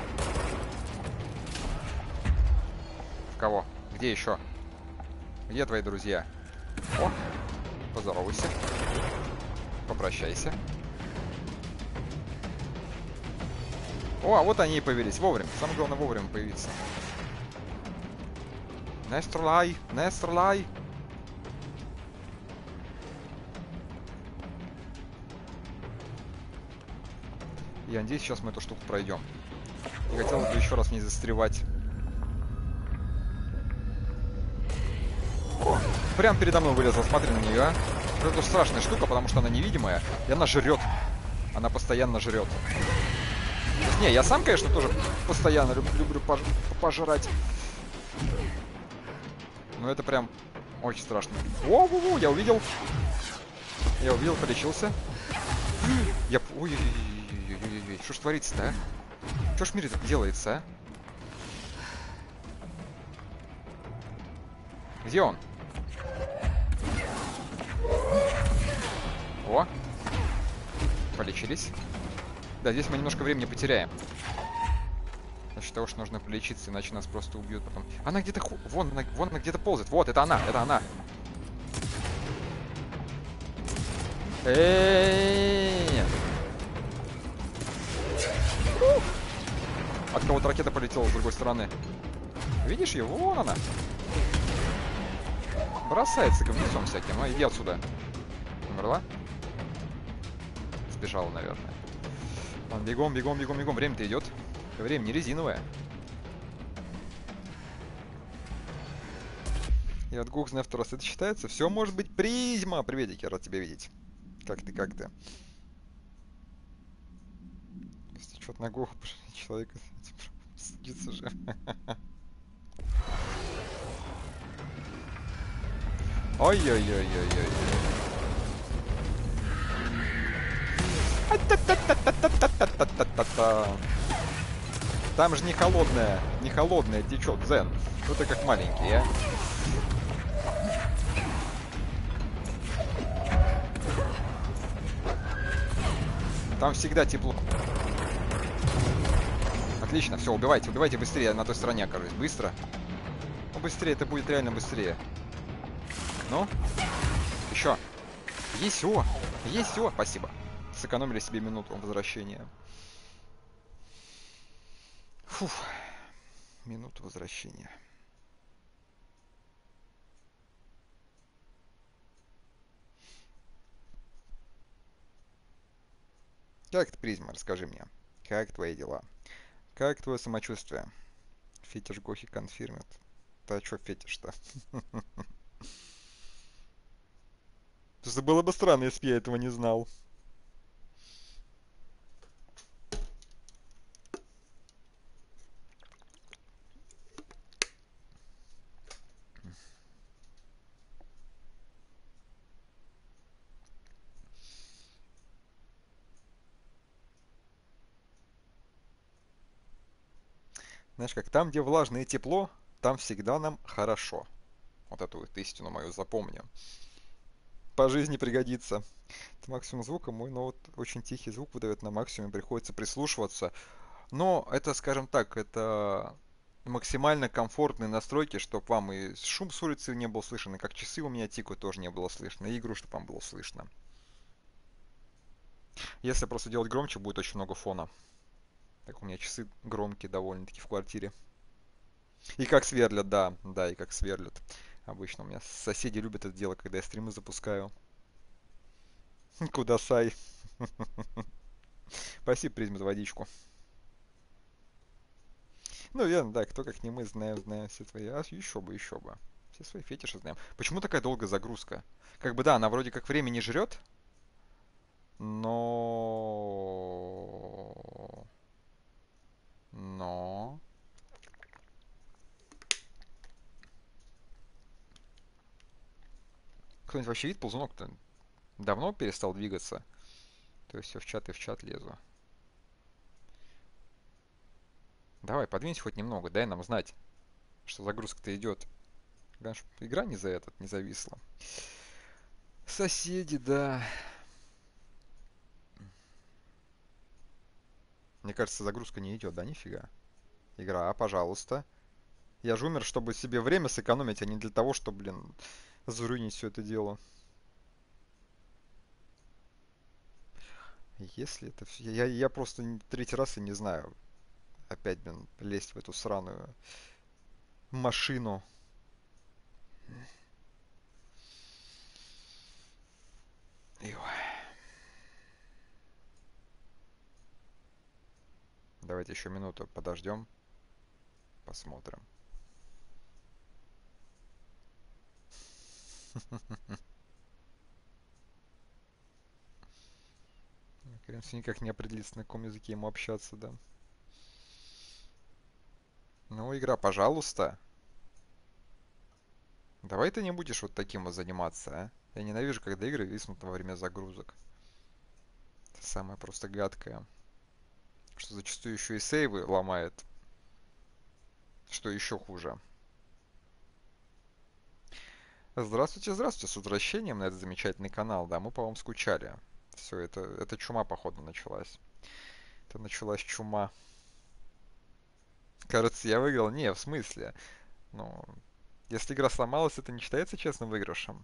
В кого? Где еще? Где твои друзья? О, поздоровайся. Попрощайся. О, а вот они и появились. Вовремя. Самое главное вовремя появиться. Не стреляй! Не стреляй! Я надеюсь, сейчас мы эту штуку пройдем. И хотел бы еще раз не застревать. О, прям передо мной вылезла, смотри на нее, а. Это страшная штука, потому что она невидимая, и она жрет. Она постоянно жрет. Не, я сам, конечно, тоже постоянно люб люблю пож пожрать. Но это прям очень страшно. Воу-воу-воу, я увидел. Я увидел, полечился. Я... Ой-ой-ой-ой-ой-ой-ой. Что ж творится-то, а? Что ж в мире делается, а? Где он? О! Полечились. Да, здесь мы немножко времени потеряем. Насчет того, что нужно полечиться, иначе нас просто убьют потом. Она где-то... Вон, она, вон она где-то ползает. Вот, это она, это она. Эй! От кого-то ракета полетела с другой стороны. Видишь ее? Вон она. Бросается говнецом всяким. А, иди отсюда. Умерла? Сбежала, наверное. Ладно, бегом, бегом, бегом, бегом. Время-то идет. Время не резиновое. И от Гук знаю второй раз это считается. Все может быть призма. Приветик, я рад тебя видеть. Как ты, как ты? Если что-то на Гуку человека садится же. Ой-ой-ой-ой-ой. Там же не холодная, не холодная течет, Зен. Ну ты как маленький, а? Там всегда тепло. Отлично, все, убивайте, убивайте быстрее, я на той стороне окажусь. Быстро. Ну быстрее, это будет реально быстрее. Ну, еще. Еще, еще, спасибо. Сэкономили себе минуту возвращения. Фух. Минуту возвращения. Как ты, Призма, расскажи мне. Как твои дела? Как твое самочувствие? Фетиш Гохи конфирмит. Да что фетиш-то? Это было бы странно, если бы я этого не знал. Знаешь, как там, где влажно и тепло, там всегда нам хорошо. Вот эту вот истину мою запомню. По жизни пригодится. Это максимум звука. Мой ноут очень тихий звук выдает на максимуме. Приходится прислушиваться. Но это, скажем так, это максимально комфортные настройки, чтобы вам и шум с улицы не был слышен, и как часы у меня тикают, тоже не было слышно, и игру, чтобы вам было слышно. Если просто делать громче, будет очень много фона. Так у меня часы громкие довольно-таки в квартире. И как сверлят, да, да, и как сверлят. Обычно у меня соседи любят это дело, когда я стримы запускаю. Кудасай. Спасибо, Призма, за водичку. Ну, верно, да, кто как не мы, знаем, знаем все твои. А еще бы, еще бы. Все свои фетиши знаем. Почему такая долгая загрузка? Как бы да, она вроде как время не жрет, но... Но... Кто-нибудь вообще видит, ползунок-то давно перестал двигаться? То есть все в чат и в чат лезу. Давай, подвинься хоть немного, дай нам знать, что загрузка-то идет. Главное, чтобы игра не за этот не зависла. Соседи, да. Мне кажется, загрузка не идет, да, нифига. Игра, пожалуйста. Я же умер, чтобы себе время сэкономить, а не для того, чтобы, блин, заруинить все это дело. Если это все... Я, я просто третий раз и не знаю. Опять, блин, лезть в эту сраную машину. Ой. Давайте еще минуту подождем. Посмотрим. Кремс никак не определится, на каком языке ему общаться, да. Ну, игра, пожалуйста. Давай ты не будешь вот таким вот заниматься, а? Я ненавижу, когда игры виснут во время загрузок. Это самое просто гадкое. Что зачастую еще и сейвы ломает. Что еще хуже. Здравствуйте, здравствуйте, с возвращением на этот замечательный канал. Да, мы по вам скучали. Все, это, это чума, походу, началась. Это началась чума. Кажется, я выиграл. Не, в смысле. Ну, если игра сломалась, это не считается честным выигрышем.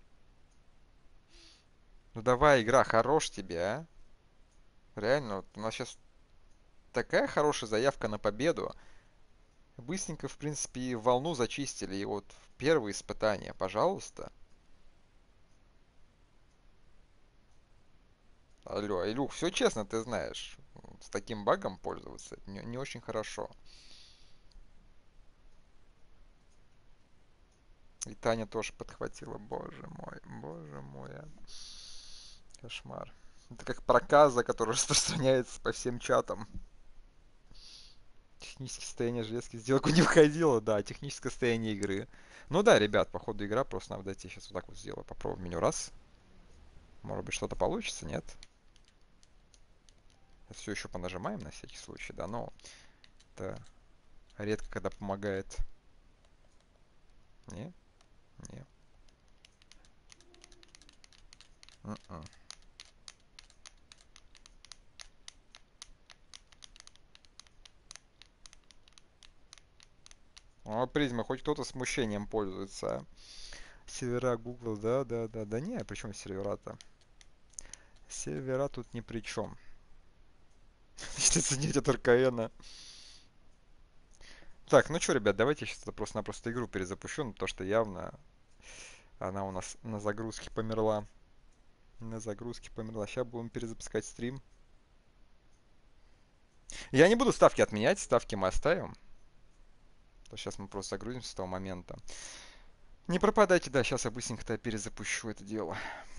Ну давай, игра, хорош тебе, а? Реально, вот у нас сейчас такая хорошая заявка на победу. Быстренько, в принципе, и волну зачистили. И вот первое испытание, пожалуйста. Алло, Илюх, все честно, ты знаешь. С таким багом пользоваться не, не очень хорошо. И Таня тоже подхватила. Боже мой, боже мой. Кошмар. Это как проказа, которая распространяется по всем чатам. Техническое состояние железки в сделку не входило, да, техническое состояние игры. Ну да, ребят, по ходу игра просто надо дойти. Сейчас вот так вот сделаю. Попробуем меню раз. Может быть, что-то получится, нет? Все еще понажимаем на всякий случай, да, но это редко когда помогает. Не? Не. Mm-mm. О, призма, хоть кто-то смущением пользуется. Сервера Google, да, да, да. Да не, при чем сервера-то? Сервера тут ни при чем. Если ценить от эр ка эн. Так, ну что, ребят, давайте сейчас просто-напросто игру перезапущу, ну, то что явно она у нас на загрузке померла. На загрузке померла. Сейчас будем перезапускать стрим. Я не буду ставки отменять, ставки мы оставим. То сейчас мы просто загрузимся с того момента. Не пропадайте, да, сейчас я быстренько-то перезапущу это дело.